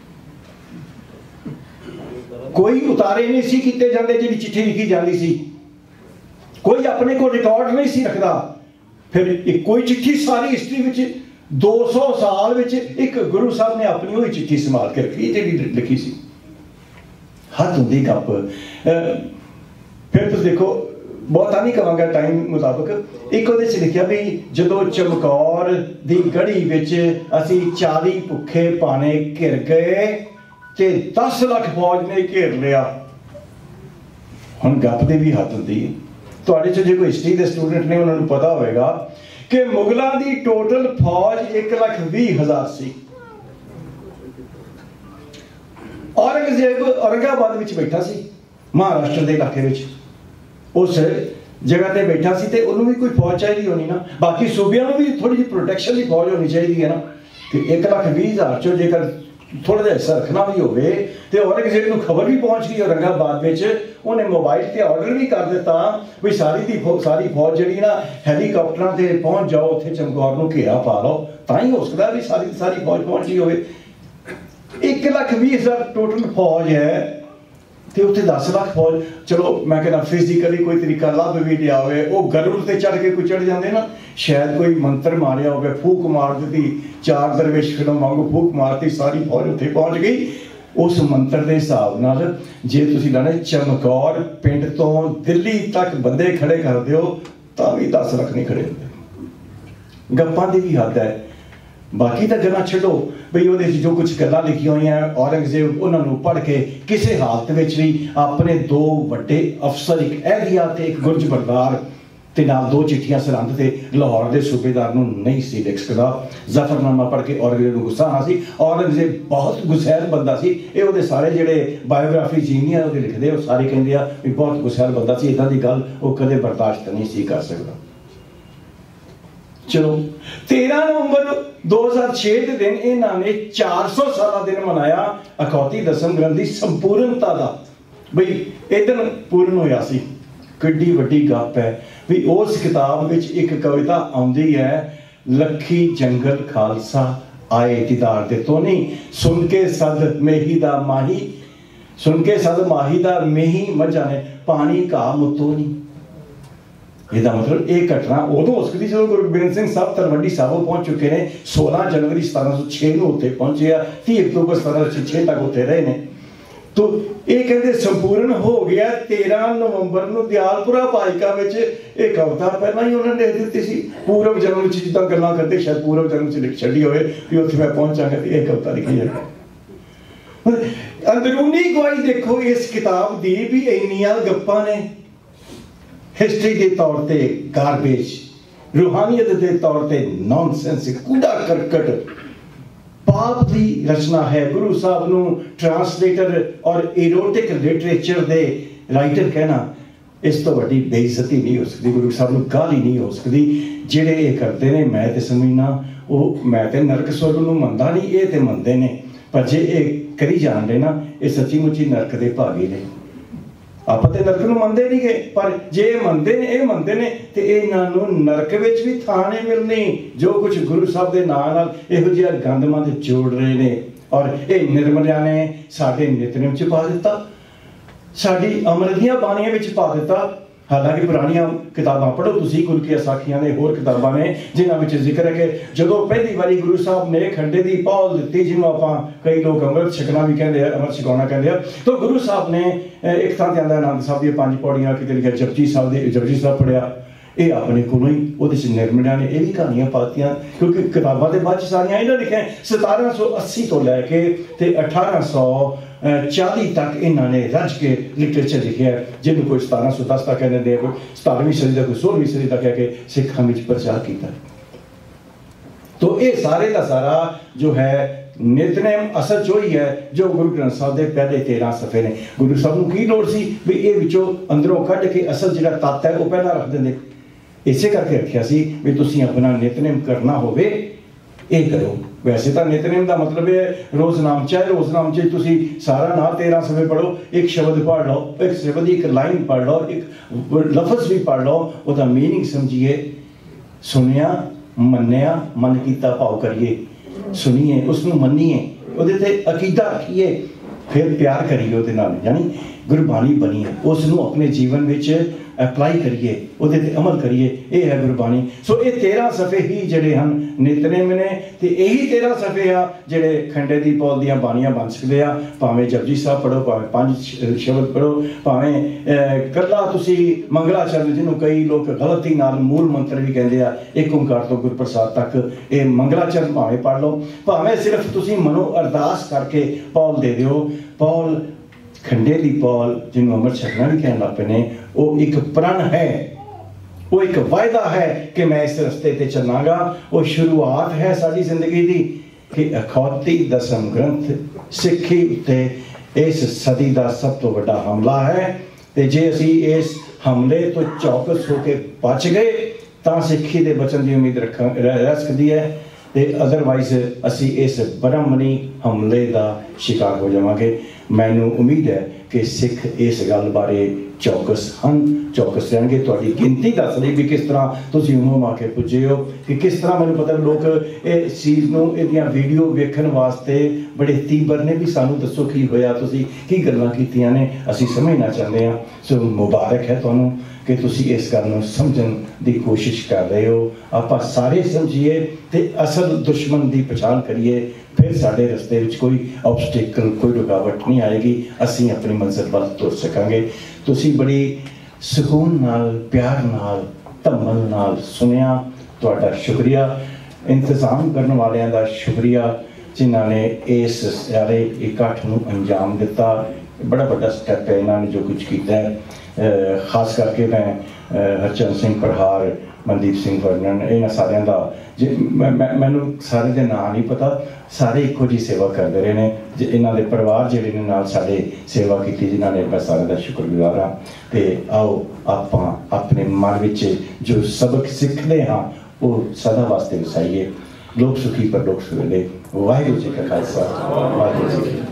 कोई उतारे नहीं सी कीते जांदे, जिहड़ी चिट्ठी लिखी जाती सी, कोई अपने को रिकॉर्ड नहीं सी रखता। फिर एक कोई चिट्ठी सारी हिस्ट्री में 200 साल में एक गुरु साहब ने अपनी वही चिट्ठी संभाल के रखी जी लिखी सी। हद होंदी गप। फिर तुम देखो, बहुता नहीं कहांगा टाइम मुताबिक, एक उहदे च लिखिया भी जदों चमकौर दी गढ़ी विच असीं 40 भुखे पाने घिर गए ते 10 लाख फौज ने घेर लिया। हुण गप दी भी हद होंदी है। तुहाडे च जे कोई हिस्टरी के स्टूडेंट ने उन्होंने पता होगा कि मुगलों की टोटल फौज 1,20,000 सी। औरंगजेब औरंगाबाद में बैठा सी, महाराष्ट्र के इलाके में उस जगह पर बैठा सी, तो उन्होंने भी कोई फौज चाहिए होनी ना, बाकी सूबिया भी थोड़ी जी प्रोटैक्शन की फौज होनी चाहिए है ना। तो 1,20,000 चो जेकर थोड़ा जिहा हिस्सा रखना भी होवे तो औरंगजेब को खबर भी पहुँच गई औरंगाबाद में, उन्हें मोबाइल से ऑर्डर भी कर दिता भी सारी फौज जी ना हैलीकॉप्टर से पहुँच जाओ, उत्थे चमकौर को घेरा पा लो, तां ही हो सकता भी सारी फौज पहुँच गई होवे। 1,20,000 टोटल फौज है, तो उत्थे 10 लाख फौज, चलो मैं कहना फिजिकली कोई तरीका लभ भी लिया होवे, वो गरुड़ से चढ़ के कोई चढ़ जाते ना, शायद कोई मंत्र मारिया होवे, फूक मार दी, 4 दरवेश फिल्म वांगू फूक मारती, सारी फौज उत्थे पहुँच गई। उस मंत्र के हिसाब नाल जे तुसीं लाने चमकौर पिंड तो दिल्ली तक बंदे खड़े कर दिओ तां भी 10 लाख नहीं खड़े होंदे। गप्पां दी भी हद है, बाकी तो गल्लां छड्डो बई वो जो कुछ गल्लां लिखी हुई हैं औरंगजेब उन्होंने पढ़ के किसी हालत में भी अपने 2 वड्डे अफसर, एक एहदिया ते एक गुरज बरदार ते नाल 2 चिट्ठियां सरहंद ते लाहौर के सूबेदार नूं नहीं सी लिख सकदा। जफरनामा पढ़ के औरंगजेब नूं गुस्सा आना सी। औरंगजेब बहुत गुस्सैल बंदा सी, ये वो सारे जिहड़े बायोग्राफी जीनी है वो लिखते वो सारे कहंदे आ भी बहुत गुस्सैल बंदा सी, इदां दी गल वो कदे बर्दाश्त नहीं सी कर सकदा। चलो 13 नवंबर 2006 के दिन इन्होंने 400 साल दिन मनाया अखौती दसम ग्रंथ की संपूर्णता का, बई ये दिन पूर्ण होया सी। किड्डी वड्डी गप है भी उस किताब में एक कविता आउंदी है, लखी जंगल खालसा आए दीदार दे तो नहीं, सुन के सद मेही दा माही, सुन के सद माही दा मेही मझा ने पानी का मुतो नहीं। ਇਹਦਾ मतलब एक घटना उदों हो सकती जो गुरु गोबिंद सिंह साहब तलवंडी साहब पहुंच चुके हैं, 16 जनवरी 1706 ਨੂੰ ਉੱਥੇ ਪਹੁੰਚੇ ਆ, 30 ਅਕਤੂਬਰ 1706 ਤੱਕ ਉੱਥੇ ਰਹੇ ਨੇ। तो ये कहते संपूर्ण हो गया 13 नवंबर ਨੂੰ ਦਿਆਲਪੁਰਾ ਭਾਈਕਾ ਵਿੱਚ ਇਹ ਕਵਿਤਾ ਪਹਿਲਾਂ ਹੀ ਉਹਨਾਂ ਨੇ ਲਿਖ ਦਿੱਤੀ ਸੀ। ਪੂਰਵ ਜਨਮ ਵਿੱਚ ਜਿੱਦਾਂ ਗੱਲਾਂ ਕਰਦੇ ਸ਼ਾਇਦ ਪੂਰਵ ਜਨਮ ਵਿੱਚ ਲਿਖ ਛੱਡੀ ਹੋਵੇ ਵੀ ਉੱਥੇ ਮੈਂ ਪਹੁੰਚਾਂਗਾ ਤੇ ਇਹ ਕਵਿਤਾ ਲਿਖੀ ਜਾਵੇ। ਅੰਦਰੂਨੀ ਗਵਾਹੀ ਦੇਖੋ ਇਸ ਕਿਤਾਬ ਦੀ ਵੀ ਇੰਨੀਆਂ ਗੱਪਾਂ ਨੇ, हिस्ट्री के तौर पर गारबेज, रूहानियत के तौर पर नॉनसेंस, कूड़ा करकट, पाप की रचना है। गुरु साहब नूं ट्रांसलेटर और इरोटिक लिटरेचर के राइटर कहना इस तो वड्डी बेइज्जती नहीं हो सकती, गुरु साहब नूं गाली नहीं हो सकती। जिहड़े ये करते हैं मैं तो समझना वो मैं तो नरक स्वर्ग नूं मनदा नहीं, ये तो मनते हैं, पर जे ये करी जान रहे ना ये सच्ची मुच्ची नरक के भागी ने। आप तो नरक नूं मनदे नहीं गए, पर जे मनते ने ये मनते ने तो इन्हों नरक विच भी थां नहीं मिलनी। जो कुछ गुरु साहब के नाम नाल इहो जिहा गंदमंद जोड़ रहे ने और ये निर्मलिया ने साडे नितनेम च पा दिता, साडी अमृत दीआं बाणियां विच पा दिता। हालांकि पुरानियां किताबां पढ़ो तुसीं, गुरु की साखियां ने होर किताबां ने जिन्हां विच जिक्र है कि जदों पहली बारी गुरु साहब ने खंडे की पौल दित्ती, जिन्हों आपां कई लोग अमृत छकना भी कहते हैं, अमृत छकाउणा कहते हैं, तो गुरु साहब ने एक थां ते आंदा आनंद साहब दी 5 पौड़ियां किते लिखिया, जपजी साहब पढ़िया, ये अपने कोलों ही वो निर्मलिया ने यह भी कहानियां पातियां, क्योंकि किताबां के बाद सारियां इन्होंने लिखिया 1780 तो लैके 1840 तक इन्होंने रज के लिटरेचर लिखिया, जिन्होंने कोई 1710 तक कहते हैं, कोई 17वीं सदी का, कोई 16वीं सदी तक कह के सिखां में प्रचार किया। तो ये सारे का सारा जो है नितनेम असल चो ही है जो गुरु ग्रंथ साहब के पहले 13 सफ़े ने। गुरु साहब को की लोड़ सी भी ये विचों अंदरों कढ़ के असल जिहड़ा तत्त है वो पहला रख देंगे, इसे करके रखिया सी भी तुसीं अपना नितनेम करना होवे ये करो। वैसे तो नितनेम का मतलब है रोज़नामचा है, रोज़नामचे तुसीं सारा ना 13 सफ़े पढ़ो, एक शब्द पढ़ लो, एक शब्द की एक लाइन पढ़ लो, एक लफज भी पढ़ लो, उसका मीनिंग समझिए, सुनिया मन्निया मन कीता भाव करिए, सुनिए उसनूं मन्नीए, उहदे ते अकीदा रखिए, फिर प्यार करिए उहदे नाल, यानी गुरबाणी बनीए, उसनूं अपने जीवन विच अप्लाई करिए, उहदे ते अमल करिए, ये है गुरबाणी। सो ये 13 सफ़े ही जिहड़े हन नितनेम ने, ते यही 13 सफ़े आ जिहड़े खंडे दी पौल दीआं बाणियां बन सकदे आ। भावें जपजी साहब पढ़ो, भावें 5 शब्द पढ़ो, भावें कल्ला तुसीं मंगलाचरण, जिन्हों कई लोग गलती नाल मूल मंत्र भी कहंदे आ, एक ओंकार तो गुरप्रसाद तक ये मंगलाचरण भावें पढ़ लो, भावें सिर्फ तुसीं मनो अरदास करके पौल दे दिओ। पौल खंडे की पौल जिन्हों अमृत छकना भी कहन लग पे ने, वो एक प्रण है, वो एक वायदा है कि मैं इस रस्ते ते चलांगा। वो शुरुआत है साडी जिंदगी दी कि अखौती दसम ग्रंथ सिक्खी उत्ते इस सदी का सब तो बड़ा हमला है। तो जे असी इस हमले तो चौकस होकर बच गए तो सिक्खी के बचन की उम्मीद रह सकती है। तो अदरवाइज असी इस बरहमनी हमले का शिकार हो जावांगे। मैनू उम्मीद है कि सिख इस गल बारे चौकस हैं, चौकस रहेंगे। तुहाडी गिनती दस रही भी किस तरह तुसीं उमम आके पुजे हो कि किस तरह मैनू पता लोग इस चीज़ नूं इहदियां वीडियो वेखण वास्ते बड़े तीबर ने भी सानू दसो की होया, तुसीं की गल्लां कीतियां ने, असीं समझना चाहते हैं। सो मुबारक है तुहानूं कि तुसी इस गल नूं समझण दी कोशिश कर रहे हो। आपां सारे समझिए ते असल दुश्मन की पछाण करिए, फिर साडे रस्ते विच कोई ऑब्सटिकल कोई रुकावट नहीं आएगी, असीं अपनी मंजिल वल तुर सकांगे। तुसी बड़ी सुकून नाल प्यार नाल धम्मल नाल सुनिया, तुहाडा शुक्रिया। इंतजाम करने वालियां दा शुक्रिया जिन्हां ने इस सारे इकट्ठ नूं अंजाम दिता। बड़ा बड़ा स्टैप है इन्होंने जो कुछ किया है। खास करके मैं हरचंद सिंह प्रहार, मनदीप सिंह वर्णन, इन्होंने सारिਆਂ ਦਾ मैनू सारे के नाम नहीं पता, सारे इको जी सेवा करते रहे हैं। इन्हों के परिवार जोड़े ने नाल साडे सेवा की, जिन्होंने मैं सारे का शुक्रगुजार हाँ। तो आओ आप अपने मन में जो सबक सीखते हाँ वो सदा वास्ते वसाइए। लोक सुखी पर लोक सुहेले। वाहिगुरू जी का खालसा, वाहिगुरू जी की।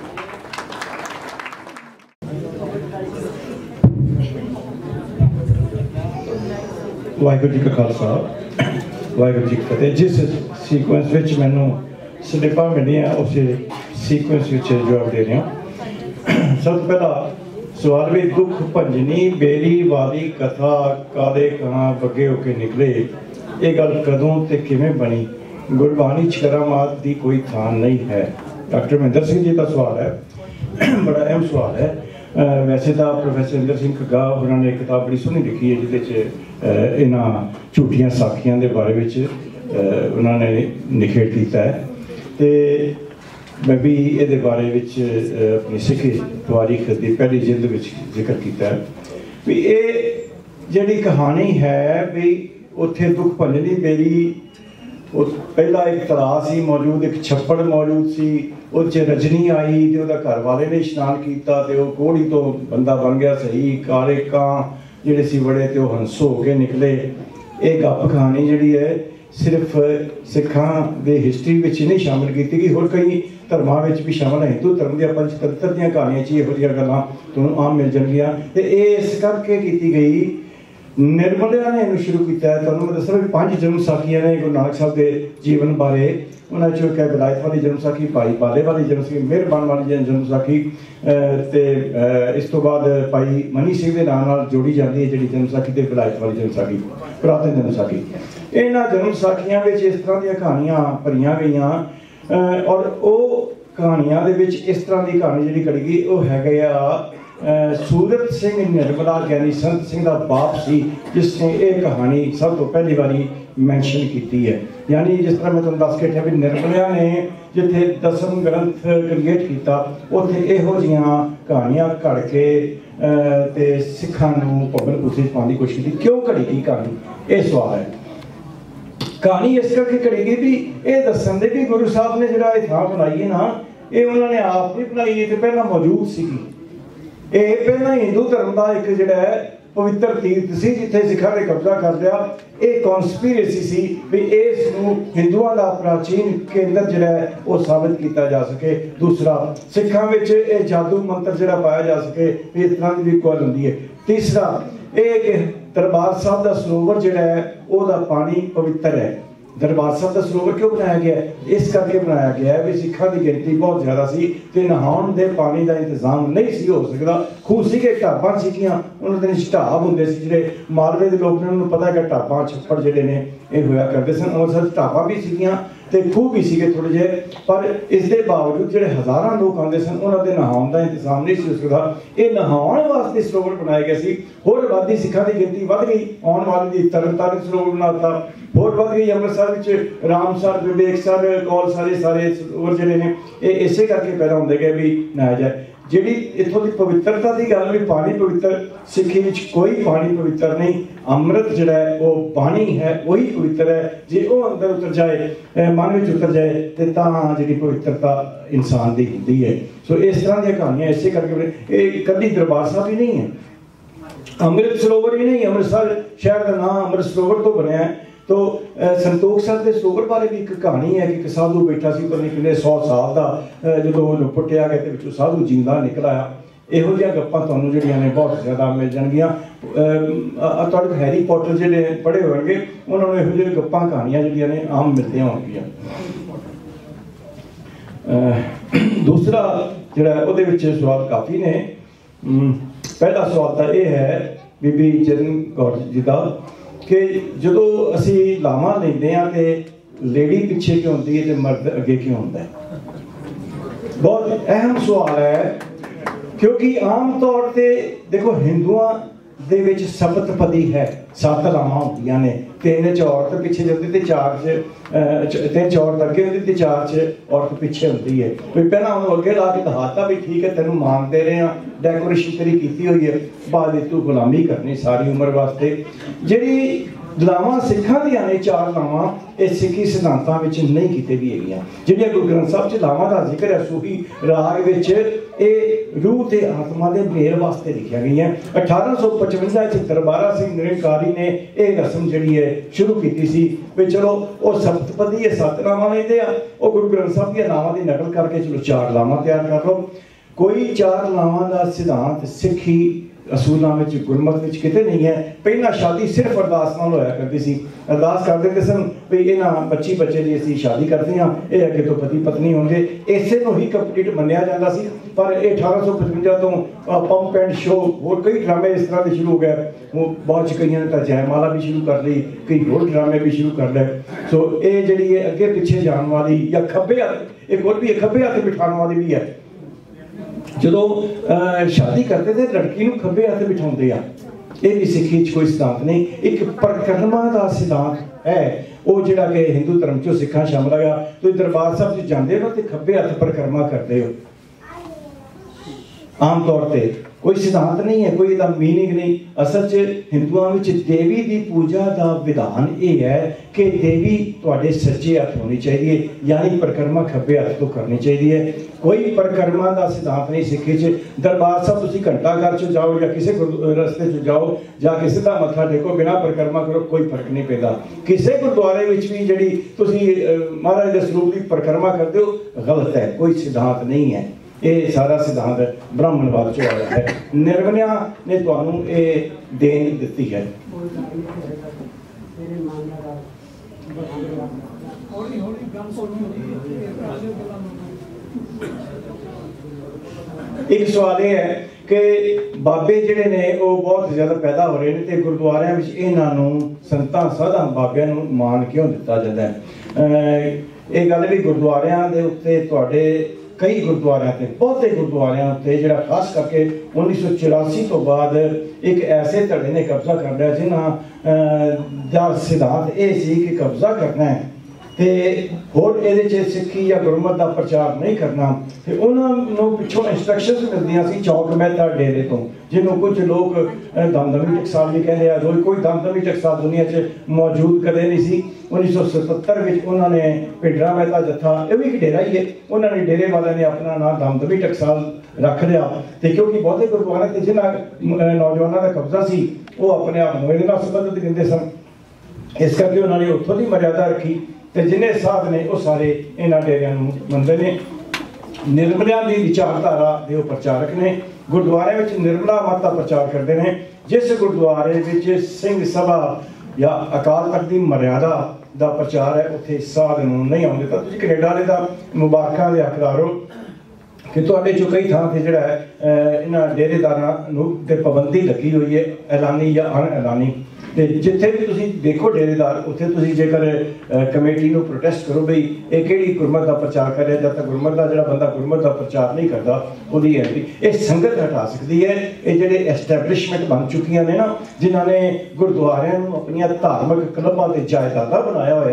वाहिगुरू जी का खालसा, वाहिगुरू जी की फतेह। जिस सीक्वेंस विच मैनू स्लिपां मिलियां उस सीक्वेंस विच जवाब दे रहा। सब तो पहला सवाल भी दुख भंजनी बेरी वाली कथा काले कहाँ बगे होके निकले, ये गल कदों ते किवें बनी, गुरबाणी च करामात दी कोई थान नहीं है। डॉक्टर महेंद्र सिंह जी का सवाल है, बड़ा अहम सवाल है। वैसे तो प्रोफैसर इंदर सिंह घग्गा उन्होंने एक किताब बड़ी सोहनी लिखी है जिहदे इन्हां झूठियां साखियां दे बारे विच उन्होंने निखेड़ किया है। तो मैं भी ये बारे विच अपनी सिख तारीख की पहली जिल्द विच जिक्र किया है भी ये जिहड़ी कहानी है भी उत्थे दुख भंजनी बेरी पहला एक तलाब सी मौजूद, एक छप्पड़ मौजूद सी, उस रजनी आई तो वह घर वाले ने इशनान किया तो कोड़ी तो बंदा बन गया सही। काले कां जिहड़े सी बड़े तो हंस हो के निकले। ये गप कहानी जिहड़ी है सिर्फ सिखां दे हिस्टरी विच नहीं शामिल की गई, होर कई धर्मां विच भी शामिल है। हिंदू धर्म दी पंचतंत्र दीयां कहानियां च इहो जिहियां गल्लां तुहानूं आम मिल जाणगीआं। ते इस करके की गई निर्मलिया ने शुरू किया है। तुहानूं मैं दस्सां भी 5 जन्म साखियां ने गुरु नानक साहब के जीवन बारे। उन्होंने चो एक विलायत वाली जन्म साखी, भाई बाले वाली जन्म साखी, मेहरबान वाली जन्म साखी, तो इस तो बाद भाई मनी सिंह के नाम नाल जोड़ी जाती है जी जन्म साखी, तो विलायत वाली जन्म साखी, पुरातन जन्म साखी। इन्हां जन्म साखियां विच इस तरह दी कहानियां भरियां गईयां और वो कहानियां दे विच इस तरह की कहानी जिहड़ी कड़ी गई वो हैगे आ सूरत सिंह निर्मला ज्ञानी संत सिंह का बाप सी जिसने ये कहानी सब तो पहली बारी मैंशन की है। यानी जिस तरह मैं तुम दस के थे भी निर्मलिया ने जिथे दसम ग्रंथ क्रिएट किया उत्थे इहो जिहियां कहानियां घड़ के ते सिखां नूं पब्बन कुसी पाउण दी कोशिश की। क्यों घड़ी गई कहानी, ये सवाल है। कहानी इस करके घड़ी गई भी ये दसन दे कि गुरु साहब ने जिहड़ा ये थां बनाई है ना, ये उन्होंने आप नहीं बनाई, ये तो पहला मौजूद सी। ये पहला हिंदू धर्म का एक जिहड़ा है पवित्र तीर्थ सी जिथे सिखां ने कब्जा कर लिया। ये कॉन्स्पिरेसी सी भी इस नूं हिंदुओं का प्राचीन केंद्र जिहड़ा है वो साबित किया जा सके। दूसरा सिखां विच ये जादू मंत्र जिहड़ा पाया जा सके भी इस तरह की भी गल हुंदी है। तीसरा एक दरबार साहब का सरोवर जिहड़ा है उसका पानी पवित्र है। दरबार साहब का सरोवर क्यों बनाया गया है? इस करके बनाया गया है भी सिखां की गिनती बहुत ज़्यादा सी ते नहाउण दे पानी का इंतजाम नहीं सी हो सकता। खूह सी के ढाबां सीगियां, उन्होंने ढाब हुंदे सी जिहड़े मालवे के लोग ने उन्होंने पता है कि ढाबां छप्पड़ जिहड़े ने ये होया करते सन। अमृतसर ढाबां भी सीगियां ते खूह भी सीगे थोड़े जे, पर इस दे बावजूद जिहड़े हज़ारां लोग आते सन उन्होंने दे नहाउण का इंतजाम नहीं हो सकता। ये नहाउण वास्ते सरोवर बनाया गया सी। होर वादी सिखां की गिनती वध गई, आउण वाली दी तरनताਰਨ सरोवर बनाता, होर वध गई अमृतसर विच रामसर, विवेकसर, कौलसर, सारे सरोवर जिहड़े ने ये इसे करके पैदा होंदे गए भी नहाया जाए। ਜਿਹੜੀ ਇੱਥੋਂ ਦੀ ਪਵਿੱਤਰਤਾ ਦੀ ਗੱਲ ਵੀ ਪਾਣੀ ਪਵਿੱਤਰ, ਸਿੱਖੀ ਵਿੱਚ ਕੋਈ ਪਾਣੀ ਪਵਿੱਤਰ ਨਹੀਂ। ਅੰਮ੍ਰਿਤ ਜਿਹੜਾ ਹੈ ਉਹ ਬਾਣੀ ਹੈ, ਉਹੀ ਪਵਿੱਤਰ ਹੈ। ਜੇ ਉਹ ਅੰਦਰ ਉਤਰ ਜਾਏ, ਮਨ ਵਿੱਚ ਉਤਰ ਜਾਏ, ਤੇ ਤਾਂ ਜਿਹੜੀ ਪਵਿੱਤਰਤਾ ਇਨਸਾਨ ਦੀ ਹੁੰਦੀ ਹੈ। ਸੋ ਇਸ ਤਰ੍ਹਾਂ ਦੀਆਂ ਕਹਾਣੀਆਂ ਇਸੇ ਕਰਕੇ, ਇਹ ਕਦੀ ਦਰਬਾਰ ਸਾਹਿਬ ਹੀ ਨਹੀਂ ਹੈ, ਅੰਮ੍ਰਿਤ ਸਰੋਵਰ ਹੀ ਨਹੀਂ। ਅੰਮ੍ਰਿਤਸਰ ਸ਼ਹਿਰ ਦਾ ਨਾਮ ਅੰਮ੍ਰਿਤ ਸਰੋਵਰ ਤੋਂ ਬਣਿਆ ਹੈ। तो संतोख साहब के सरोवर बारे भी एक कहानी है कि एक साधु बैठा सी, पता नहीं कितने 100 साल का, जो पुट्टिया गया तो साधु जिंदा निकल आया। ਇਹੋ ਜਿਹੀਆਂ ਗੱਪਾਂ ਤੁਹਾਨੂੰ ਜਿਹੜੀਆਂ ਨੇ ਬਹੁਤ ਜ਼ਿਆਦਾ ਮਿਲ ਜਾਣਗੀਆਂ। ਤੁਹਾਡੇ ਹੈਰੀ ਪੋਟਰ ਜਿਹੜੇ ਪੜ੍ਹੇ ਹੋਣਗੇ ਉਹਨਾਂ ਨੂੰ ਇਹੋ ਜਿਹੀਆਂ ਗੱਪਾਂ ਕਹਾਣੀਆਂ ਜਿਹੜੀਆਂ ਨੇ ਆਮ ਮਿਲਦੀਆਂ ਹੋਣਗੀਆਂ। ਦੂਸਰਾ ਜਿਹੜਾ ਉਹਦੇ ਵਿੱਚ ਸਵਾਲ ਕਾਫੀ ਨੇ। ਪਹਿਲਾ ਸਵਾਲ ਤਾਂ ਇਹ ਹੈ ਬੀਬੀ ਚਰਨ ਕੌਰ ਜੀ ਦਾ ਕਿ ਜਦੋਂ ਅਸੀਂ ਲਾਵਾਂ ਲੈਂਦੇ ਹਾਂ ਤੇ ਲੇਡੀ ਪਿੱਛੇ ਕਿਉਂ ਹੁੰਦੀ ਹੈ ਤੇ ਮਰਦ ਅੱਗੇ ਕਿਉਂ ਹੁੰਦਾ ਹੈ? ਬਹੁਤ ਅਹਿਮ ਸਵਾਲ ਹੈ, क्योंकि आम तौर पर देखो हिंदुओं ਦੇ ਵਿੱਚ ਸਪਤਪਦੀ ਹੈ, 7 ਲਾਵਾਂ ਹੁੰਦੀਆਂ ਨੇ। 3 ਚ ਔਰਤ ਪਿੱਛੇ ਜਾਂਦੀ ਤੇ 4 ਚ 3 ਚ ਔਰਤ ਅੱਗੇ ਹੁੰਦੀ ਤੇ 4 ਚ ਔਰਤ ਪਿੱਛੇ ਹੁੰਦੀ ਹੈ। ਕੋਈ ਪਹਿਲਾਂ ਉਹਨੂੰ ਅੱਗੇ ਲਾ ਕੇ ਦਿਖਾਤਾ ਵੀ ਠੀਕ ਹੈ ਤੈਨੂੰ ਮੰਨਦੇ ਰਹੇ ਹਾਂ, ਡੈਕੋਰੇਸ਼ਨ ਤੇਰੀ ਕੀਤੀ ਹੋਈ ਹੈ, ਬਾਅਦ ਵਿੱਚ ਤੂੰ ਗੁਲਾਮੀ ਕਰਨੀ ਸਾਰੀ ਉਮਰ ਵਾਸਤੇ। ਜਿਹੜੀ ਲਾਵਾਂ ਸਿੱਖਾਂ ਦੀਆਂ ਨੇ 4 ਲਾਵਾਂ, ਇਹ ਸਿੱਖੀ ਸਿਧਾਂਤਾਂ ਵਿੱਚ ਨਹੀਂ ਕੀਤੇ ਵੀ ਹੈਗੀਆਂ। ਜਿਹੜੀਆਂ ਗੁਰੂ ਗ੍ਰੰਥ ਸਾਹਿਬ 'ਚ ਲਾਵਾਂ ਦਾ ਜ਼ਿਕਰ ਹੈ ਸੂਹੀ ਰਾਗ ਵਿੱਚ, ਇਹ ਰੂਹ ਤੇ ਆਤਮਾ ਦੇ ਮੇਲ ਵਾਸਤੇ ਲਿਖੀਆਂ ਗਈਆਂ। 1855 'ਚ ਦਰਬਾਰਾ ਸਿੰਘ ਨਿਰੰਕਾਰੀ ਨੇ ਇਹ ਰਸਮ ਜਿਹੜੀ ਹੈ ਸ਼ੁਰੂ ਕੀਤੀ ਸੀ ਵੀ ਚਲੋ ਉਹ ਸਪਤਪਦੀ ਇਹ 7 ਲਾਵਾਂ ਲੈਂਦੇ ਆ, ਉਹ ਗੁਰੂ ਗ੍ਰੰਥ ਸਾਹਿਬ ਦੀਆਂ ਲਾਵਾਂ ਦੀ ਨਕਲ ਕਰਕੇ ਚਲੋ 4 ਲਾਵਾਂ ਤਿਆਰ ਕਰ ਲਓ। ਕੋਈ 4 ਲਾਵਾਂ ਦਾ ਸਿਧਾਂਤ ਸਿੱਖੀ ਅਸੂਲਾਂ ਵਿੱਚ ਗੁਰਮਤ ਵਿੱਚ ਕਿਤੇ ਨਹੀਂ ਹੈ। ਪਹਿਲਾਂ ਸ਼ਾਦੀ ਸਿਰਫ ਅਰਦਾਸ ਨਾਲ ਹੋਇਆ ਕਰਦੀ ਸੀ। ਅਰਦਾਸ ਕਰ ਦਿੰਦੇ ਸਨ ਵੀ ਇਹਨਾਂ ਬੱਚੇ ਦੀ ਅਸੀਂ ਸ਼ਾਦੀ ਕਰਦੇ ਹਾਂ, ਇਹ ਅੱਗੇ ਤੋਂ ਪਤੀ ਪਤਨੀ ਹੋਣਗੇ। ਇਸੇ ਨੂੰ ਹੀ ਕੰਪਲੀਟ ਮੰਨਿਆ ਜਾਂਦਾ ਸੀ। ਪਰ ਇਹ 1855 ਤੋਂ ਪੰਪ ਐਂਡ ਸ਼ੋ ਹੋਰ ਕਈ ਡਰਾਮੇ ਇਸ ਤਰ੍ਹਾਂ ਦੇ ਸ਼ੁਰੂ ਹੋ ਗਏ। ਉਹ ਬਾਅਦ 'ਚ ਕਈਆਂ ਨੇ ਤਾਂ ਜੈਮਾਲਾ ਵੀ ਸ਼ੁਰੂ ਕਰ ਲਈ, ਕਈ ਹੋਰ ਡਰਾਮੇ ਵੀ ਸ਼ੁਰੂ ਕਰ ਲਏ। ਸੋ ਇਹ ਜਿਹੜੀ ਹੈ ਅੱਗੇ ਪਿੱਛੇ ਜਾਣ ਵਾਲੀ ਜਾਂ ਖੱਬੇ ਹੱਥ, ਇੱਕ ਹੋਰ ਵੀ ਖੱਬੇ ਹੱਥ ਬਿਠਾਉਣ ਵਾਲੀ ਵੀ ਹੈ। ਜਦੋਂ ਸ਼ਾਦੀ ਕਰਦੇ ਤੇ ਲੜਕੀ ਨੂੰ ਖੱਬੇ ਹੱਥ ਬਿਠਾਉਂਦੇ ਆ, ਇਹ ਵੀ ਸਿੱਖੀ 'ਚ ਕੋਈ ਸਿਧਾਂਤ ਨਹੀਂ। ਇੱਕ ਪਰਿਕਰਮਾ ਦਾ ਸਿਧਾਂਤ ਹੈ, ਉਹ ਜਿਹੜਾ ਕਿ ਹਿੰਦੂ ਧਰਮ 'ਚੋਂ ਸਿੱਖਾਂ ਸ਼ਾਮਲ ਹੈਗਾ। ਤੁਸੀਂ ਦਰਬਾਰ ਸਾਹਿਬ 'ਚ ਜਾਂਦੇ ਹੋ ਤੇ ਖੱਬੇ ਹੱਥ ਪਰਿਕਰਮਾ ਕਰਦੇ ਹੋ। ਆਮ ਤੌਰ ਤੇ ਕੋਈ ਸਿਧਾਂਤ ਨਹੀਂ ਹੈ, ਕੋਈ ਇਹਦਾ ਮੀਨਿੰਗ ਨਹੀਂ। ਅਸਲ 'ਚ ਹਿੰਦੂਆਂ ਵਿੱਚ ਦੇਵੀ ਦੀ ਪੂਜਾ ਦਾ ਵਿਧਾਨ ਇਹ ਹੈ ਕਿ ਦੇਵੀ ਤੁਹਾਡੇ ਸੱਜੇ ਹੱਥ ਹੋਣੀ ਚਾਹੀਦੀ ਹੈ, ਯਾਨੀ ਪਰਿਕਰਮਾ ਖੱਬੇ ਹੱਥ ਤੋਂ ਕਰਨੀ ਚਾਹੀਦੀ ਹੈ। ਕੋਈ ਪਰਿਕਰਮਾ ਦਾ ਸਿਧਾਂਤ ਨਹੀਂ ਸਿੱਖੀ 'ਚ। ਦਰਬਾਰ ਸਾਹਿਬ ਤੁਸੀਂ ਘੰਟਾ ਘਰ 'ਚ ਜਾਓ ਜਾਂ ਕਿਸੇ ਰਸਤੇ 'ਚ ਜਾਓ, ਜਾ ਕੇ ਸਿੱਧਾ ਮੱਥਾ ਟੇਕੋ, ਬਿਨਾਂ ਪਰਿਕਰਮਾ ਕਰੋ, ਕੋਈ ਫਰਕ ਨਹੀਂ ਪੈਂਦਾ। ਕਿਸੇ ਗੁਰਦੁਆਰੇ ਵਿੱਚ ਵੀ ਜਿਹੜੀ ਤੁਸੀਂ ਮਹਾਰਾਜ ਦੇ ਸਰੂਪ ਦੀ ਪਰਿਕਰਮਾ ਕਰਦੇ ਹੋ, ਗਲਤ ਹੈ, ਕੋਈ ਸਿਧਾਂਤ ਨਹੀਂ ਹੈ। ਇਹ ਸਾਰਾ ਸਿਧਾਂਤ ਬ੍ਰਾਹਮਣਵਾਦ 'ਚੋਂ ਆਇਆ ਹੈ। ਨਿਰਵਨਿਆ ਨੇ ਤੁਹਾਨੂੰ ਇਹ ਦੇਣ ਦਿੱਤੀ ਹੈ। ਇੱਕ ਸਵਾਲ ਇਹ ਹੈ ਕਿ ਬਾਬੇ ਜਿਹੜੇ ਨੇ ਉਹ ਬਹੁਤ ਜ਼ਿਆਦਾ ਪੈਦਾ ਹੋ ਰਹੇ ਨੇ ਤੇ ਗੁਰਦੁਆਰਿਆਂ ਵਿੱਚ ਇਹਨਾਂ ਨੂੰ ਸੰਤਾਂ ਸਾਧਾਂ ਬਾਬਿਆਂ ਨੂੰ ਮਾਣ ਕਿਉਂ ਦਿੱਤਾ ਜਾਂਦਾ ਹੈ? ਇਹ ਗੱਲ ਵੀ ਗੁਰਦੁਆਰਿਆਂ ਦੇ ਉੱਤੇ ਤੁਹਾਡੇ ਕਈ ਗੁਰਦੁਆਰਿਆਂ ਤੇ, ਬਹੁਤੇ ਗੁਰਦੁਆਰਿਆਂ ਉੱਤੇ ਜਿਹੜਾ ਖਾਸ ਕਰਕੇ 1984 ਤੋਂ ਬਾਅਦ ਇੱਕ ਐਸੇ ਧੜੇ ਨੇ ਕਬਜ਼ਾ ਕਰ ਲਿਆ ਜਿਨ੍ਹਾਂ ਦਾ ਸਿਧਾਂਤ ਇਹ ਸੀ ਕਿ ਕਬਜ਼ਾ ਕਰਨਾ ਹੈ ਤੇ ਹੋਰ ਇਹਦੇ 'ਚ ਸਿੱਖੀ ਜਾਂ ਗੁਰਮਤ ਦਾ ਪ੍ਰਚਾਰ ਨਹੀਂ ਕਰਨਾ। ਤੇ ਉਹਨਾਂ ਨੂੰ ਪਿੱਛੋਂ ਇੰਸਟਰਕਸ਼ਨਸ ਮਿਲਦੀਆਂ ਸੀ ਚੌਕ ਮਹਿਤਾ ਡੇਰੇ ਤੋਂ, ਜਿਹਨੂੰ ਕੁਝ ਲੋਕ ਦਮਦਮੀ ਟਕਸਾਲ ਵੀ ਕਹਿੰਦੇ ਆ। ਕੋਈ ਦਮਦਮੀ ਟਕਸਾਲ ਦੁਨੀਆ 'ਚ ਮੌਜੂਦ ਕਦੇ ਨਹੀਂ ਸੀ। 1977 ਵਿੱਚ ਉਹਨਾਂ ਨੇ ਭਿੰਡਰਾ ਮਹਿਤਾ ਜੱਥਾ, ਇਹ ਵੀ ਇੱਕ ਡੇਰਾ ਹੀ ਹੈ, ਉਹਨਾਂ ਨੇ ਡੇਰੇ ਵਾਲਿਆਂ ਨੇ ਆਪਣਾ ਨਾਮ ਦਮਦਮੀ ਟਕਸਾਲ ਰੱਖ ਲਿਆ। ਤੇ ਕਿਉਂਕਿ ਬਹੁਤੇ ਗੁਰਦੁਆਰੇ ਤੇ ਜਿਹਨਾਂ ਨੌਜਵਾਨਾਂ ਦਾ ਕਬਜ਼ਾ ਸੀ ਉਹ ਆਪਣੇ ਆਪ ਨੂੰ ਇਹਦੇ ਨਾਲ ਸੰਬੰਧਿਤ ਦਿੰਦੇ ਸਨ, ਇਸ ਕਰਕੇ ਉਹਨਾਂ ਨੇ ਉੱਥੋਂ ਦੀ ਮਰਿਆਦਾ ਰੱਖੀ। ਤੇ ਜਿੰਨੇ ਸਾਧ ਨੇ ਉਹ ਸਾਰੇ ਇਹਨਾਂ ਡੇਰਿਆਂ ਨੂੰ ਮੰਨਦੇ ਨੇ। ਨਿਰਮਲਿਆਂ ਦੀ ਵਿਚਾਰਧਾਰਾ ਦੇ ਉਹ ਪ੍ਰਚਾਰਕ ਨੇ। ਗੁਰਦੁਆਰੇ ਵਿੱਚ ਨਿਰਮਲਾ ਮਤ ਦਾ ਪ੍ਰਚਾਰ ਕਰਦੇ ਨੇ। ਜਿਸ ਗੁਰਦੁਆਰੇ ਵਿੱਚ ਸਿੰਘ ਸਭਾ ਜਾਂ ਅਕਾਲ ਤਖਤ ਦੀ ਮਰਿਆਦਾ ਦਾ ਪ੍ਰਚਾਰ ਹੈ, ਉੱਥੇ ਸਾਧ ਨੂੰ ਨਹੀਂ ਆਉਂਦੇ। ਤਾਂ ਤੁਸੀਂ ਕੈਨੇਡਾ ਵਾਲੇ ਦਾ ਮੁਬਾਰਕਾਂ ਦੇ ਹੱਕਦਾਰ ਹੋ ਕਿ ਤੁਹਾਡੇ 'ਚੋਂ ਕਈ ਥਾਂ 'ਤੇ ਜਿਹੜਾ ਹੈ ਇਹਨਾਂ ਡੇਰੇਦਾਰਾਂ ਨੂੰ ਤੇ ਪਾਬੰਦੀ ਲੱਗੀ ਹੋਈ ਹੈ, ਐਲਾਨੀ ਜਾਂ ਅਣ ਐਲਾਨੀ। ਤੇ ਜਿੱਥੇ ਵੀ ਤੁਸੀਂ ਦੇਖੋ ਡੇਰੇਦਾਰ, ਉੱਥੇ ਤੁਸੀਂ ਜੇਕਰ ਕਮੇਟੀ ਨੂੰ ਪ੍ਰੋਟੈਸਟ ਕਰੋ ਬਈ ਇਹ ਕਿਹੜੀ ਗੁਰਮਤ ਦਾ ਪ੍ਰਚਾਰ ਕਰ ਰਿਹਾ, ਜਦ ਤੱਕ ਗੁਰਮਤ ਦਾ ਜਿਹੜਾ ਬੰਦਾ ਗੁਰਮਤ ਦਾ ਪ੍ਰਚਾਰ ਨਹੀਂ ਕਰਦਾ ਉਹਦੀ ਐਂਟਰੀ ਇਹ ਸੰਗਤ ਹਟਾ ਸਕਦੀ ਹੈ। ਇਹ ਜਿਹੜੇ ਐਸਟੈਬਲਿਸ਼ਮੈਂਟ ਬਣ ਚੁੱਕੀਆਂ ਨੇ ਨਾ, ਜਿਨ੍ਹਾਂ ਨੇ ਗੁਰਦੁਆਰਿਆਂ ਨੂੰ ਆਪਣੀਆਂ ਧਾਰਮਿਕ ਕਲੱਬਾਂ ਤੇ ਜਾਇਦਾਦਾਂ ਬਣਾਇਆ ਹੋਇਆ ਹੈ,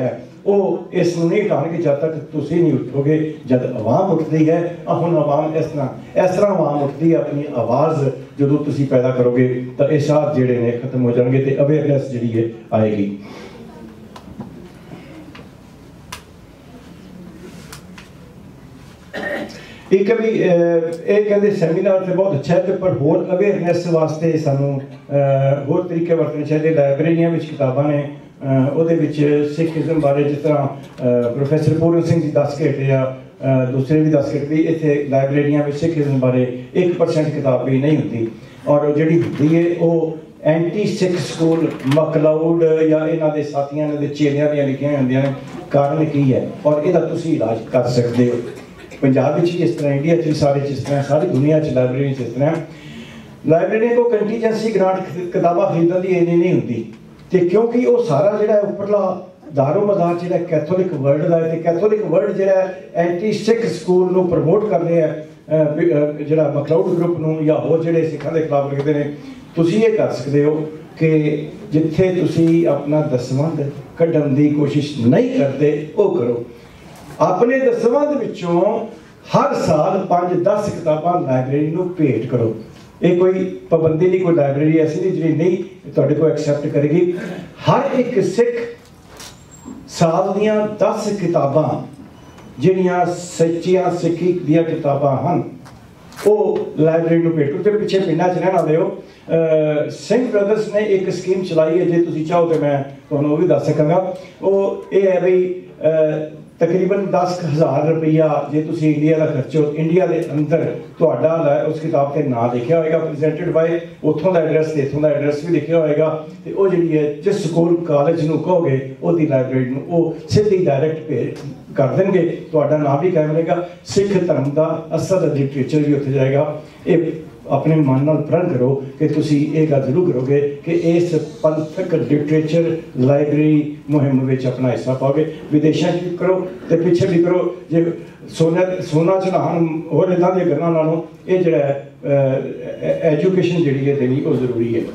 वो इस नहीं हटाएंगे जब तक तुसी नहीं उठोगे। जब आवाम उठती है, हुण आवाम इस तरह आवाम उठती है, अपनी आवाज़ जो तुसी पैदा करोगे तो ये साथ जिहड़े ने खत्म हो जाएंगे तो अवेयरनेस जिहड़ी है आएगी। एक भी ये कहते सैमीनार तो बहुत अच्छा है, पर होर अवेयरनेस वास्ते सानू होर तरीके वरतने चाहिए। लाइब्रेरियां विच किताबां ने, ਉਹਦੇ ਵਿੱਚ ਸਿੱਖੀਜ਼ਮ ਬਾਰੇ जिस तरह प्रोफैसर पूर्ण सिंह जी दस के हटे या दूसरे भी दस के भी इतने लाइब्रेरियां में सिੱਖੀਜ਼ਮ बारे 1% किताब भी नहीं होती, और जिहड़ी होती है वो एंटी सिख स्कूल मकलाउड या इन्हां दे साथियां दे चेलियां दी लिखियां होंदियां ने। कारण की है और इहदा तुसीं इलाज कर सकते हो। पंजाब में जिस तरह, इंडिया च सारे जिस तरह, सारी दुनिया च लाइब्रेरी जिस तरह लाइब्रेरी को कंटीजेंसी ग्रांट किताबां खरीदण दी इन्नी नहीं होती, तो क्योंकि वो सारा जिहड़ा उपरला दारो मदार जिहड़ा कैथोलिक वर्ल्ड का है, तो कैथोलिक वर्ल्ड जिहड़ा एंटी सिख स्कूल नूं प्रमोट कर रहे हैं, जिहड़ा मकलाउड ग्रुप नूं या होर जिहड़े सिखां दे खिलाफ लिखदे ने। तुसीं ये कर सकते हो कि जिथे तुसीं अपना दसवंध कढण दी कोशिश नहीं करते वो करो। अपने दसवंध विचों हर साल 5-10 किताबां लाइब्रेरी नूं भेंट करो। ये कोई पाबंदी नहीं, कोई लाइब्रेरी ऐसी नहीं जी नहीं तुहाडे को एक्सैप्ट करेगी। हर एक सिख साल दियां 10 किताबां जिहड़ियां सच्चियां सिक्खी दियां किताबां हन वो लाइब्रेरी नूं भेटो। ते पिछे पिंडां च रहण वाले हो, सिंह ब्रदर्स ने एक स्कीम चलाई है, जे तुसीं चाहो तो मैं तुहानूं वो भी दस सकांगा। वो ये है भी तकरीबन 10,000 रुपया जे तुसीं इंडिया का खर्चो, इंडिया के अंदर तुहाडा उस किताब के नाम लिखा होएगा, प्रेजेंटेड बाय उत्थों का एड्रैस ते इत्थों का एड्रैस भी लिखा होएगा, तो वो जिहड़ी है जिस स्कूल कॉलेज नूं कहोगे उहदी लाइब्रेरी नूं वो सीधी डायरैक्ट भेज कर देंगे, तुहाडा नाम भी कायम रहेगा, सिख धर्म का असल लिटरेचर भी उत्थे जाएगा। ये अपने मन नाल प्रण करो कि तुसीं ये गल जरूर करोगे कि इस पंथक लिटरेचर लाइब्रेरी मुहिम में अपना हिस्सा पाओगे। विदेशों भी करो तो पिछे भी करो, जे सोना चढ़ान होर इदां दी गल्लां नालों ये जिहड़ा एजुकेशन जिहड़ी है देनी वो जरूरी है।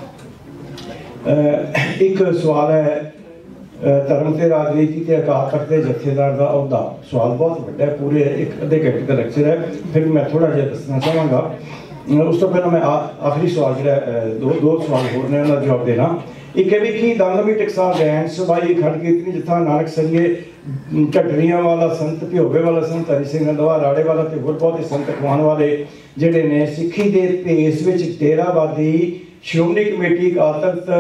एक सवाल है धर्म ते राजनीति ते अकाल तख्त दे जथेदार का अहुदा। सवाल बहुत वड्डा है, पूरे एक अद्धे घंटे का लेक्चर है, फिर मैं थोड़ा जिहा दसना चाहांगा। उस तो पहले मैं आखिरी सवाल जो दो सवाल होर ने उन्होंने जवाब देना। एक है भी कि दांगमी टकसा गैन सबाई खड़ कीर्तनी जिथा नानक सरिए ढटरियां वाला संत भ्योगे वाला संत हरि सिंह नंदवा राड़े वाला ते होर बहुत संत अखवान वाले जिहड़े ने सिक्खी दे भेस विच डेराबादी श्रोमणी कमेटी अकाल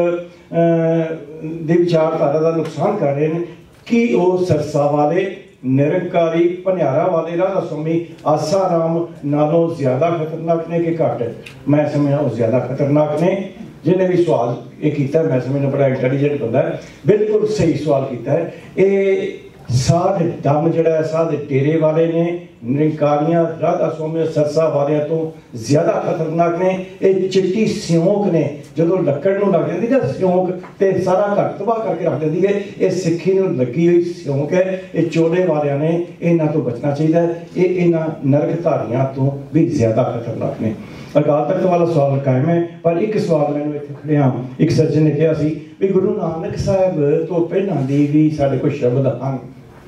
तख्त दी विचारधारा का नुकसान कर रहे हैं कि वो सरसा वाले निरंकारी भनियारा वाले राधा स्वामी आसाराम नालों ज्यादा खतरनाक ने कि घट? मैं समझा वो ज्यादा खतरनाक ने। जिन्हें भी सवाल ये किया मैं समझना बड़ा इंटैलीजेंट बंदा है, बिल्कुल सही सवाल किया है। ये साध दम जड़ा साध डेरे वाले ने निरंकारियां राधा स्वामी सरसा वालियां तो ज्यादा खतरनाक ने। ये चिट्टी सियोंक ने जो लकड़ नूं लग जाती ना सियोंक ते सारा घर तबाह करके रख देती है, ये सिक्खी नूं लगी हुई सियोंक है। ये चोले वालियां ने इन्हां तो बचना चाहिए, ये इन्हां नरकधारियां तो भी ज्यादा खतरनाक ने। अकाल तख्त वाला सवाल कायम है, पर एक सवाल मैंने इत्थे खड़िया एक सज्जन ने कहा सी भी गुरु नानक साहब तो पहलां दी भी साडे कोल शब्द हन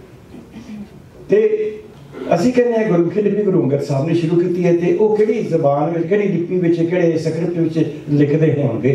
ते ਅਸੀਂ ਕਹਿੰਦੇ ਹਾਂ ਗੁਰਮੁਖੀ ਲਿਪੀ ਗੁਰੂ ਅੰਗਦ ਸਾਹਿਬ ਨੇ ਸ਼ੁਰੂ ਕੀਤੀ ਹੈ ਤੇ ਉਹ ਕਿਹੜੀ ਜ਼ਬਾਨ ਵਿੱਚ ਕਿਹੜੀ ਲਿਪੀ ਵਿੱਚ ਕਿਹੜੇ ਸਕ੍ਰਿਪਟ ਵਿੱਚ ਲਿਖਦੇ ਹੋਣਗੇ।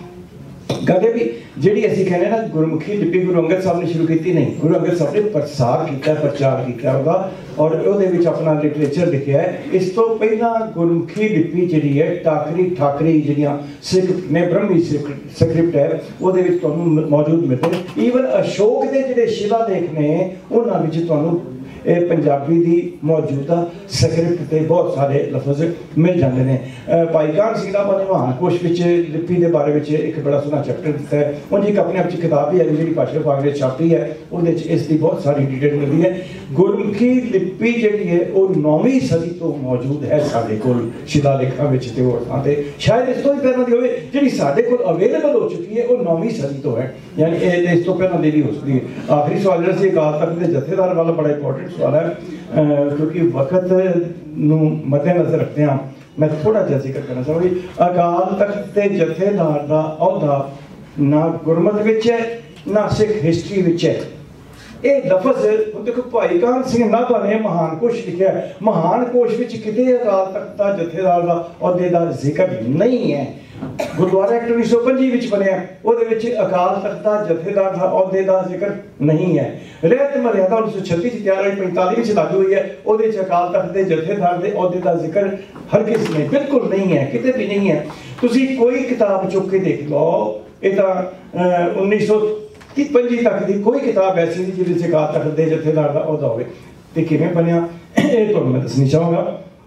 ਕਦੇ ਵੀ ਜਿਹੜੀ ਅਸੀਂ ਕਹਿੰਦੇ ਨਾ ਗੁਰਮੁਖੀ ਲਿਪੀ ਗੁਰੂ ਅੰਗਦ ਸਾਹਿਬ ਨੇ ਸ਼ੁਰੂ ਕੀਤੀ ਨਹੀਂ, ਗੁਰੂ ਅੰਗਦ ਸਾਹਿਬ ਨੇ ਪ੍ਰਸਾਰ ਕੀਤਾ ਪ੍ਰਚਾਰ ਕੀਤਾ ਉਹਦਾ ਔਰ ਉਹਦੇ ਵਿੱਚ ਆਪਣਾ ਲਿਟਰੇਚਰ ਲਿਖਿਆ ਹੈ। ਇਸ ਤੋਂ ਪਹਿਲਾਂ ਗੁਰਮੁਖੀ ਲਿਪੀ ਜਿਹੜੀ ਹੈ ਠਾਕਰੀ ਜਿਹੜੀਆਂ ਸਿੱਖ ਨੇ ਬ੍ਰਹਮੀ ਸਕ੍ਰਿਪਟ ਹੈ ਉਹਦੇ ਵਿੱਚ ਤੁਹਾਨੂੰ ਮੌਜੂਦ ਮਿਲਦੇ। ਈਵਨ ਅਸ਼ੋਕ ਦੇ ਜਿਹੜੇ ਸ਼ਿਲਾ ਲੇਖ ਨੇ ਉਹਨਾਂ ਵਿੱਚ ਤੁਹਾਨੂੰ पंजाबी की मौजूदा स्क्रिप्ट के बहुत सारे लफज मिल जाते हैं। भाई कान सिंह दा निवान कोश लिपि के बारे में एक बड़ा सोहना चैप्टर दिता है। उन्हें एक अपने आप किताब भी है जी भाषा विभाग ने छापी है, वो इसकी बहुत सारी डिटेल मिलती है। गुरमुखी लिपि जी है वो 9वीं सदी तो मौजूद है साढ़े कोल शिलालेखां विच ते होर थां ते, शायद इस तो भी पहलां दी होवे जिहड़ी साढ़े कोल अवेलेबल हो चुकी है वो 9वीं सदी तो है, यानी इस तो पहलां दी भी हो सकती है। आखिरी सवाल जिहड़ा सी अकाल तख्त दे जथेदार वाला बड़ा इंपॉर्टेंट सवाल है, क्योंकि वक्त मद्देनजर रखते हैं मैं थोड़ा जहा जिक्र करना चाहूँगी। अकाल तख्त के जथेदार का अहुदा ना गुरमत विच है ना सिख हिस्टरी विच है। ये लफज देखो भाई कान सिंह नाभा ने महान कोश लिखा है, महान कोश विच किते अकाल तख्त दा जथेदार दा अहुदे दा जिक्र नहीं है। गुरुद्वारा एक्ट 1925 विच बनिया ओहदे विच अकाल तख्त दा जथेदार दा अहुदे दा जिक्र नहीं है। रहत मर्यादा 1936 च तैयार हुई 45 विच लागू हुई है, ओहदे च अकाल तख्त दे जथेदार दे अहुदे दा जिक्र हरगिज़ नहीं, बिल्कुल नहीं है, किते भी नहीं है। तुसी कोई किताब चुक के देख लो, ये तां 1925 तक की कोई किताब ऐसी नहीं जिहदे च अकाल तख्त दे जथेदार दा अहुदा होवे। ते किवें बनिया ये तुहानूं मैं दसना चाहांगा।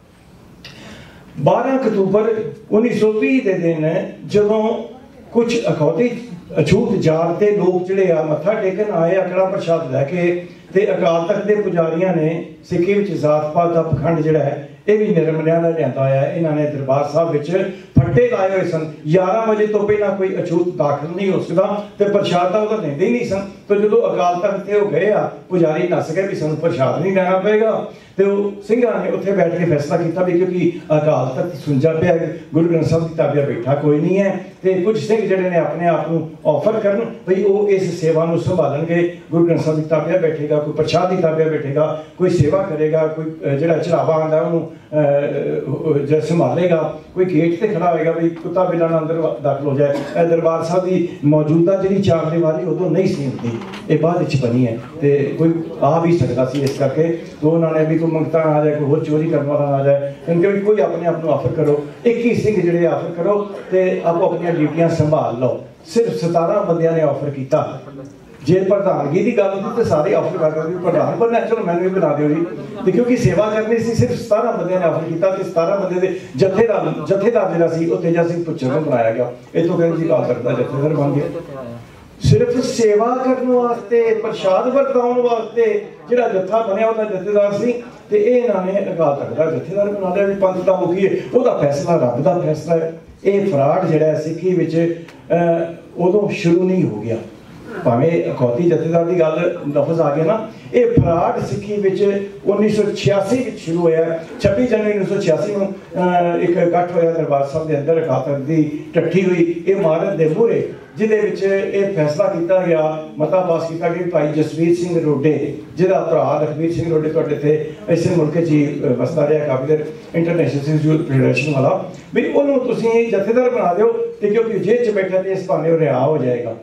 12 अक्तूबर 1920 के दिन जदों कुछ अखौती अछूत जात के लोग जिहड़े आ मत्था टेकन आए अकड़ा प्रसाद लैके ते अकाल तख्त के पुजारियां ने सिक्खी विच जात पात का पखंड जिहड़ा है ये भी निरमनिया का लिआंदा है। इन्होंने दरबार साहब विच फट्टे लाए हुए सन, 11 बजे तो पहला कोई अछूत दाखिल नहीं हो सकता तो प्रसाद तो वह देंदे ही नहीं सन। तो जो अकाल तख्त ते गए आ पुजारी नस गए भी सूँ प्रसाद नहीं लेना पेगा, तो सिंघा ने उत्थे बैठ के फैसला किया भी क्योंकि अकाल तख्त सुंजा पे गुरु ग्रंथ साहब की ताबिया बैठा कोई नहीं है, तो कुछ सिंह जिहड़े ने अपने आप को ऑफर करन भई वो इस सेवा को संभालणगे। गुरु ग्रंथ साहब की ताबिया बैठेगा, कोई प्रसाद की ताबिया बैठेगा, कोई सेवा करेगा, कोई जिहड़ा चढ़ावा आंदा उन्होंने संभालेगा, कोई गेट से खड़ा होएगा भी कुत्ता बिल्ला ना अंदर दाखिल हो जाए। दरबार साहब की मौजूदा जी चार दीवारी उदों नहीं सी होती, ये बाद बनी है, तो कोई आ भी सकता सी इस करके। तो उन्होंने भी कोई मंगता ना आ जाए, कोई होर चोरी करने वाला ना आ जाए, क्योंकि भी कोई अपने आप को ऑफर करो, 21 सिंह जिहड़े ऑफर करो तो आपो अपन ड्यूटियां संभाल लो। सिर्फ 17 बंदियां ने ऑफर किया। जे प्रधानगी की गल होती तो सारे ऑफर कर रहे प्रधान बनना, चलो मैंने भी बना दियो जी, क्योंकि सेवा करनी सी। सिर्फ 17 बंदे ने ऑफर किया, 17 बंदे जथेदार जिहड़ा सी तेजा सिंह पुच्छर को बनाया गया। इतों कहते जी अकाल तख्त दा जथेदार बन गया। सिर्फ सेवा करने वास्ते, प्रसाद वरताउण वास्ते जिहड़ा जत्था बनया उहदा जथेदार सी, ते इन्होंने अकाल तख्त दा जथेदार बना लिया भी पंथ दा मुखी है, उहदा फैसला रब दा फैसला है। ये फ्राड जिहड़ा है सिक्खी विच उदों शुरू नहीं हो गया, भावें अखौती जथेदार की गल लफज आ गया ना, ये फ्राड सिक्खी विच 1986 विच शुरू होया। 26 जनवरी 1986 में एक इकट्ठ होया दरबार साहब के अंदर, अकाल तख्त की टट्ठी हुई इमारत के मूहरे, जिहदे विच ये फैसला किया गया, मता पास किया गया भाई जसवीर सिंह रोडे जिहदा भरा लखबीर सिंह रोडे तुहाडे ते इसे मुल्क च ही वसदा रहा काफी देर, इंटरनेशनल सिंह यूथ फेडरेशन वाला, भी उन्होंने तुसीं जथेदार बना दिओ ते क्योंकि जेल च बैठा तो इस बहाने वो रिहा हो जाएगा।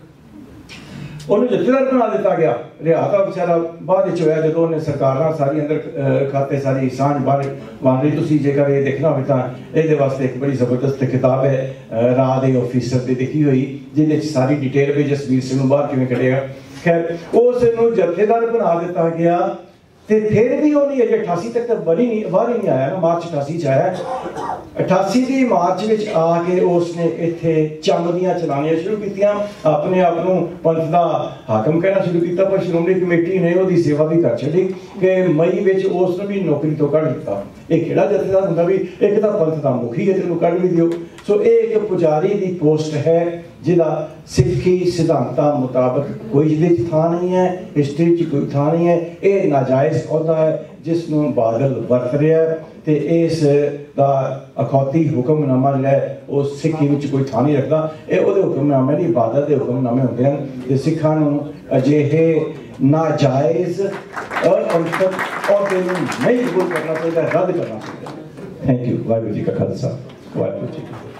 उन्होंने जथेदार बना दिता गया। रिहा तो बेचारा बाद होया जो उन्हें सरकार सारी अंदर खाते सारी सांझ बाहर बन रही। तुसीं जेकर ये देखना हो तो ये वास्ते एक बड़ी जबरदस्त किताब है राह दे ऑफिसर की लिखी हुई, जिहदे सारी डिटेल भी जसवीर सिंह बाहर किवें कढेगा। खैर उसनूं जथेदार बना दिता गया, तो फिर भी वो नहीं अजे 88 तक तो बाहर ही नहीं आया ना, मार्च 88 च आया। 88 की मार्च में आके उसने इत्थे चमदियां चलानियां शुरू कीतियां, अपने आप को पंथ का हाकम कहना शुरू किया। पर श्रोमणी कमेटी ने उसकी सेवा भी कर छड़ी कि मई में उसने भी नौकरी तो कढ़ दिता। एक किहड़ा जथेदार हुंदा भी एक तो पंथ का मुखी है, तेनों कढ़ भी दिओ। सो ये एक पुजारी की पोस्ट है जिहदा सिक्खी सिद्धांतां मुताबक कोई जिहदे थां नहीं है, हिस्टरी च कोई थां नहीं है। ये नाजायज़ अहुदा है जिसनों बादल वरत रहा है, तो इस दा अखौती हुक्मनामा जिहड़ा है वो सिक्खी विच कोई थां नहीं रखता। ये उहदे हुक्मनामे नहीं, इबादत के हुक्मनामे होंदे हन, ते सिक्खां नूं अजिहे नाजायज़ अपंथक अहुदे नूं नहीं कबूल करना चाहिए, रद्द करना चाहिए। Thank you. वाहिगुरू जी का खालसा, वाहिगुरू जी की फतेह।